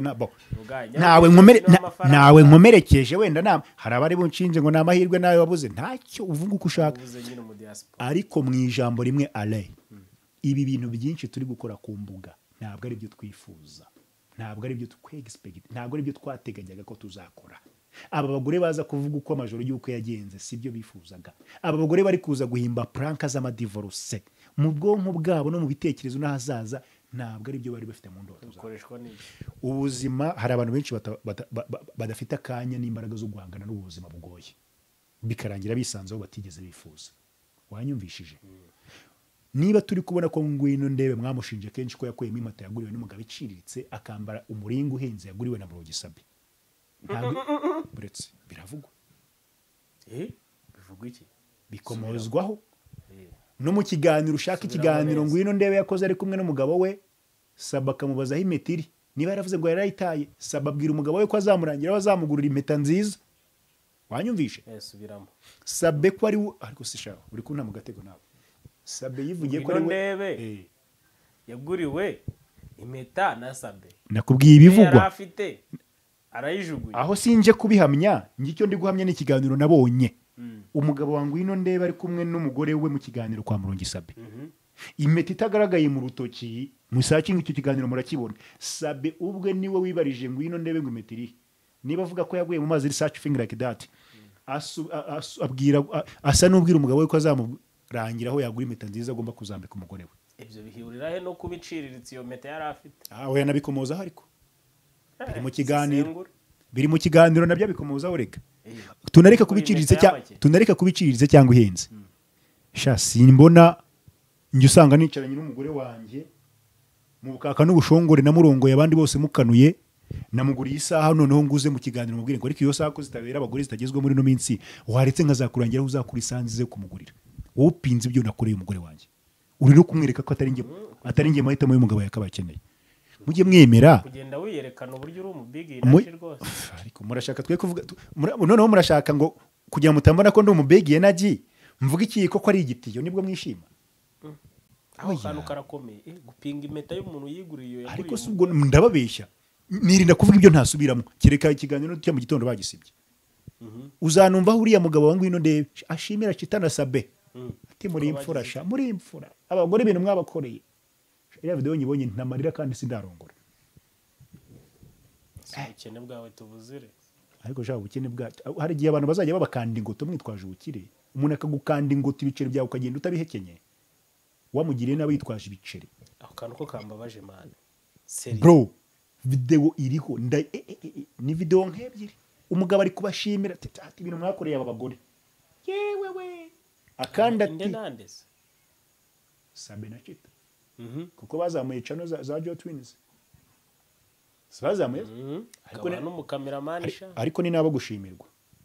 nawe nkomerekeje wenda hari abari bunshinje ngo ni amahirwe nawe wabuze ntacyo uvuga uko ushaka ariko mu ijambo rimwe ale ibi bintu byinshi turi gukora ku mbuga ntabwo ari byo twifuza ntabwo ari byo twexpect ntabwo ari byo twateganyaga ko tuzakora aba bagore baza kuvuga uko amajoro y'uko yagenze sibyo bifuzaga aba bagore bari kuza guhimba pranka z'amadivorce mu bwonko bwabo no mu bitekerezo n'ahazaza ntabwo ari byo bari bafite mu ndoto ubuzima hari abantu benshi badafite akanya n'imbaraga zo guhangana n'ubuzima bugoye bikarangira bisanzeho batigeze bifuza wanyumvishije niba turi kubona ko Ngwino Ndebe mwamushinje kenshi ko yakuyemo impeta yaguriwe n'umugabo iciriritse akambara umuringa uhenze yaguriwe na Murogisabe buretse biravugwa bivugwa iki bikomozwaho no mu kiganiro ushaka ikiganiro Ngwino Ndebe yakoze ari kumwe n'umugabo we Saba akamubazaho impeta iri niba yaravuze ngo yarayitaye Saba abwira umugabo we ko azamurangira bazamugurira impeta nziza wanyumvishe subiramo Sabe ko ari ariko sishaka uri kunta mu gatego nawe Sabe yivugiye ko ari Ndebe yaguriwe impeta na Sabe nakubwiye ibivugwa afite arayijuguye aho sinje kubihamya ngicyo ndi guhamya n'ikiganiro nabonye umugabo wa Ngwino Ndebe ari kumwe n'umugore we mu kiganiro kwa Murogisabe impeta itagaragaye mu rutoki musacinga icyo kiganiro murakibona Sabe ubwe niwe wibarije Ngwino Ndebe ngo impeta iri niba avuga ko yaguye mu mazi research thing like that asa n'ubwira umugabo we ko azamurangira aho yagura impeta nziza agomba kuzambika umugore we ibyo bihurira he no kubiciriritse iyo mpeta yari afite we yanabikomozaho ariko biri mu kiganiro nabyo bikomozaho reka tunareka kubiciriritse cyangwa ihenze sha simbona njye usanga nicaranye n'umugore wanjye mu bukaka n'ubushongore namurongoye abandi bose mukanuye namuguriye isaha noneho nguze mu kiganiro mubwire ngo ariko iyo saha ko zitabera abagore zitagezwe muri no minsi waretse nkazakurangira aho uzakura isanzize kumugurira wowe upinze ibyo nakoreye umugore wanjye uri no kumwereka ko atari njye mahitamo y'umugabo yakabakeneye mujye mwemera kugenda wiyerekana uburyo uri umubigi naci rwose ariko murashaka twe kuvuga noneho murashaka ngo kugira mutambona ko ndi umubigi naji mvuga iki ko ari igitiyo nibwo mwishima aho kantu karakomeye gupinga impeta y'umuntu yiguriye iyo ariko subwo ndababeshya nirinda kuvuga ibyo ntasubiramo kereka ikiganiro cyo mu gitondo bagisibye uzanumva uriya mugabo wa Ngwino Ndebe ashimira Chitana Sabe ati muri imfura abagore ibintu mwabakoreye iriya video nyibonye ntamarira kandi sindarongora ubukene bwawe tubuzire ariko sha ubukene bwa hari gihe abantu bazajya babakanda ingoto mwitwaje ubukire umuntu akagukanda ingoto ibiceri byawe ukagenda utabihekenye wamugiriye nawe yitwaje ibiceri ako kantu ko kambabaje man bro video iriho ni video nk'ebyiri umugabo ari kubashimira ati ibintu mwakoreye aba bagore yewe we akanda ati Sabe na Chita kuko bazamuye channel za Joe Twins bazamuye ariko n'umukameraman sha ariko ni nabo gushimirwa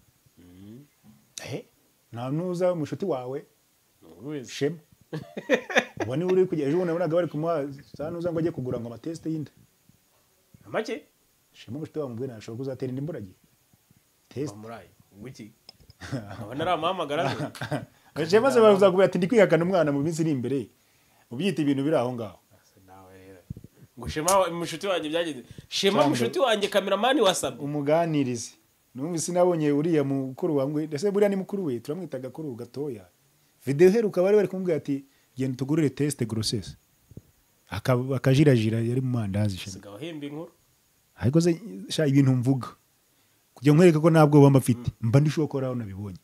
nta nuza mushuti wawe shema ubone uri kujya ejo nabonaga bari kumuha zanuza ngo ajye kugura ngo amateste y'inda make shema mushuti wawe mubwira ashobora kuzatera indi mburagiye test murayi ngwiki abana aramuhamagara shema se bazakubwira ati ndi kwihakana umwana mu minsi iri imbere ubyita ibintu biri aho ngaho ngo shema mushuti wanjye byagize shema mushuti wanjye cameraman wasabye umuganirize numvise nabonye uriya mukuru wangu ese buriya ni mukuru we turamwitaga kuri gatoya video heruka bari kumubwira ati genda tugurire test grossesse akajirajira yari mu mandazi shema himba inkuru ariko se sha ibintu mvuga kujya nkwereka ko ntabwo bamba mfite mba ndishokora aho nabibonye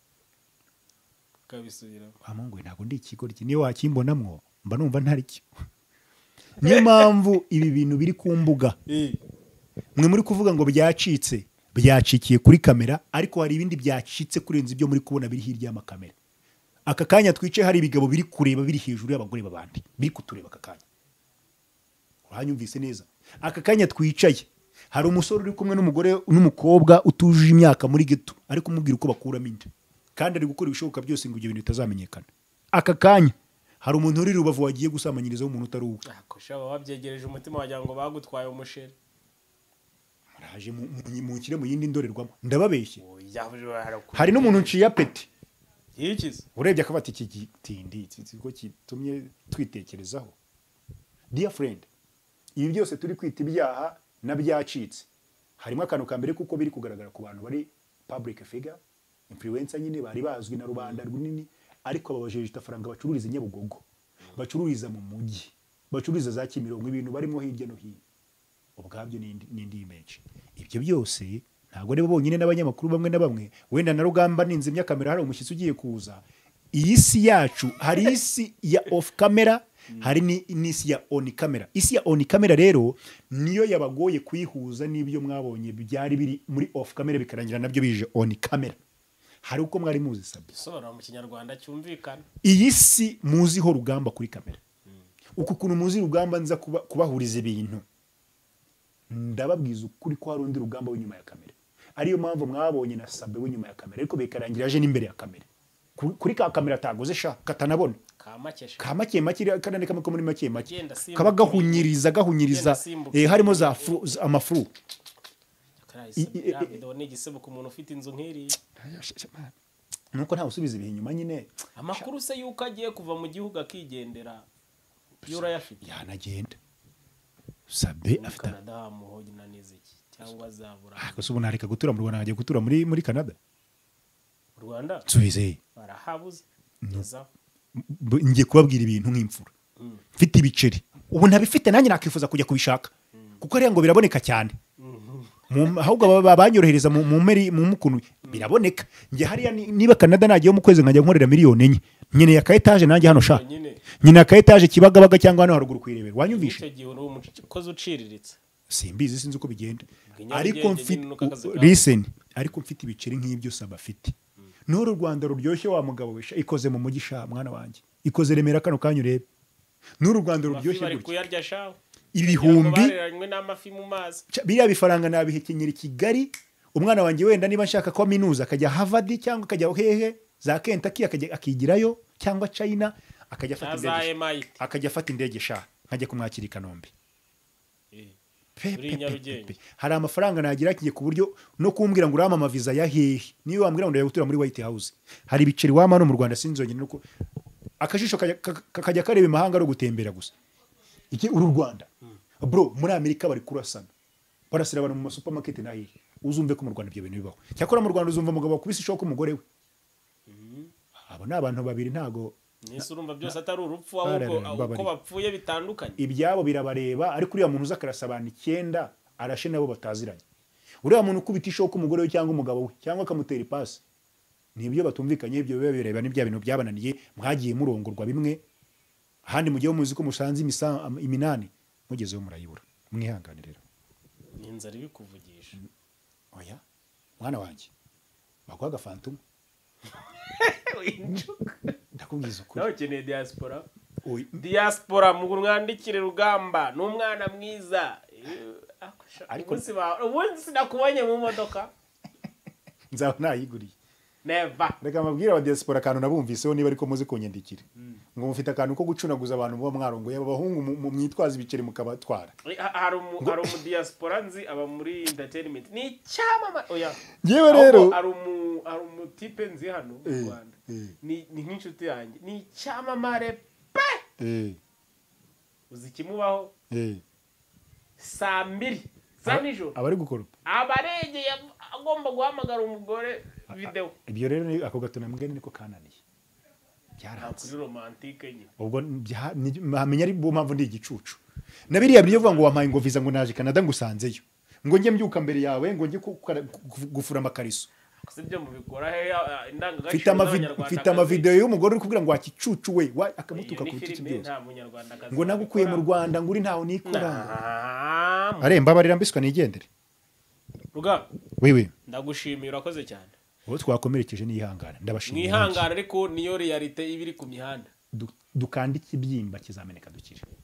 kabisubira amongwe ntabwo ndi ikigoryi niyo wakimbonamwo mba numva ntari cyo niyo mpamvu ibi bintu biri ku mbuga mwe muri kuvuga ngo byacitse byacikiye kuri kamera ariko hari ibindi byacitse kurenza ibyo muri kubona biri hirya y'amakamera aka kanya twicaye hari ibigabo biri kureba biri hejuru y'abagore babandi biri kutureba aka kanya uranyumvise neza aka kanya twicaye hari umusore uri kumwe n'umugore n'umukobwa utujuje imyaka muri geto ariko umubwira uko bakuramo inda kandi ari gukora ibishoboka byose ngo ibyo bintu bitazamenyekana aka kanya hari umuntu uri Rubavu wagiye gusamanyirizaho umuntu utari uwe akoshaba wabyegereje umutima wagira ngo bagutwaye umusheri muraje mukire mu yindi ndorerwamo ndababeshye hari n'umuntu nciye apeti yikize urebye akabati iki gitindi ko kitumye twitekerezaho dear friend ibi byose turi kwita ibyaha nabyacitse harimo akantu ka mbere kuko biri kugaragara ku bantu bari public figure influencer nyine bari bazwi na rubanda runini ariko ababajeje tafaranga bacururiza Nyabugogo bacururiza mu mujyi bacururiza za Kimironko ibintu barimo hirya no hino ubwabyo n'indi image ibyo byose ntago rebo bonyine n'abanyamakuru bamwe na bamwe wenda na Rugamba ninzimya kamera hari umushyitsi ugiye kuza iyi si yacu hari isi ya off camera hari n'isi ya on camera isi ya on camera rero niyo yabagoye kuyihuza n'ibyo mwabonye byari biri muri off camera bikarangira nabyo bije on camera hari uko mwari muzi sabye sora mu kinyarwanda cyumvikana iyi si muziho Rugamba kuri kamera uko kuntu muzi Rugamba nza kubahuriza ibintu ndababwiza ukuri ko hari undi Rugamba w'inyuma ya kamera ariyo mpamvu mwabonye na Sabe w'inyuma ya kamera ariko bikarangira aje n'imbere ya kamera kuri ka kamera atagoze sha katanabona kamake makiri kanane kamwe muri make kaba gahunyiriza harimo za amafuru ni igisebo ku muntu ufite inzu nk'iri nuko nta usubiza ibihe inyuma nyine amakuru se yuko agiye kuva mu gihugu akigendera yura yafite yanagenda Sabe afite Canada muhogi na niziki cyangwa zabura gusa ubu nareka gutura mu Rwanda agiye gutura muri Canada mu Rwanda subize barahabuze ngiye kubabwira ibintu nk'imfura mfite ibiceri ubu ntabifite nanjye nakifuza kujya kubishaka kuko ariya ngo biraboneka cyane ahubwo banyorohereza mu mukuntu biraboneka nge hariya niba Canada nagiye mu kwezi nkajya nkorera miliyoni 4 nyine ya kaetaje nanjye hano sha nyine ya kaetaje Kibagabaga cyangwa hano haruguru kwirebera wanyumvishe icyo gihe uri umukozi uciriritse simbizi sinzi uko bigenda ariko mfite ibiceri nk'ibyo Saba afite n'uru Rwanda ruryoshye wa mugabo wesha ikoze mu mugisha mwana wanjye ikoze Remera kano kanyu urebe n'uru Rwanda ruryoshye bari kuyarya shaho ibihumbi n'amafi mu mazi biriya bifaranga nabihekenyera Kigali umwana wanjye wenda niba nshaka ko minuza akajya Harvard cyangwa akajya hehe za Kentucky akigirayo cyangwa China akajya afata indege sha nkajya kumwakira i Kanombe hari amafaranga nagira kigiye ku buryo no kumbwira ngo urama visa ya hehe niyo wambwira ngo ndagutura muri White House hari biceri wama no mu Rwanda sinzongera nuko akajisho kakajya kareba imahanga ro gutembera gusa iki uru Rwanda bro muri Amerika bari kurasana barasira abantu mu supermarket na hehe uzumve ko mu Rwanda ibyo bintu bibaho cyakora mu Rwanda uzumva umugabo wakubise ishoko umugore we abo ni abantu babiri ntago Nese urumva byose atari urupfu ahubwo uko bapfuye bitandukanye ibyabo birabareba ariko uriya muntu uzakarasa abantu 9 arashe nabo bataziranye uriya muntu ukubita ishoko umugore we cyangwa umugabo we cyangwa akamutera ipasi nibyo batumvikanye ibyo biba bireba n'ibya bintu byabananiye mwagiye murongorwa bimwe ahandi mugiye muzi ko musanze iminani mugezeho murayibura mwihangane rero ninza ribi kuvugisha oya mwana wanjye bakwaga Phantom ndakubwiza ukuri nawe keneye diaspora mu mwandikire Rugamba n'umwana mwiza ariko ubundi sinakubonye mu modoka nzaho nayiguriye never reka mabwira wa diaspora kantu nabumviseho niba ariko muzi kunyandikira ngo mufite akantu ko gucunaguza abantu bo mwarongo y'abahungu mu myitwaza ibiceri mukabatwara hari umu diaspora nzi aba muri entertainment ni cyamama oya yewe rero hari umu type nzi hano mu Rwanda ni nk'inshuti yanjye ni cyamamare pe uzi kimubaho saa 2 za nijoro abari gukora abaregeye agomba guhamagara umugore video ibyo rero ako gatuna mbwe niko kananiye byaranze kuri romantique nyine ubwo mpamenya ari bo mpamvu ndi igicucu nabiriya byo vuga ngo wampaye ngo visa ngo naje Canada ngusanzeyo ngo njye mbyuka mbere yawe ngo njye gufura amakariso sibyo mubikora he indangagaciro mfite amavideo y'umugore uri kubwira ngo wakicucu we akamutuka ku bitutsi byose ngo nagukuye mu Rwanda ngo uri ntaho nikora aremba barira mbiswa nigendere ruga wewe ndagushimira urakoze cyane uwo twakomerekeje nihangana ndabashimira mwihangana ariko niyo realite ibiri ku mihanda dukandike ibyimba kizameneka dukire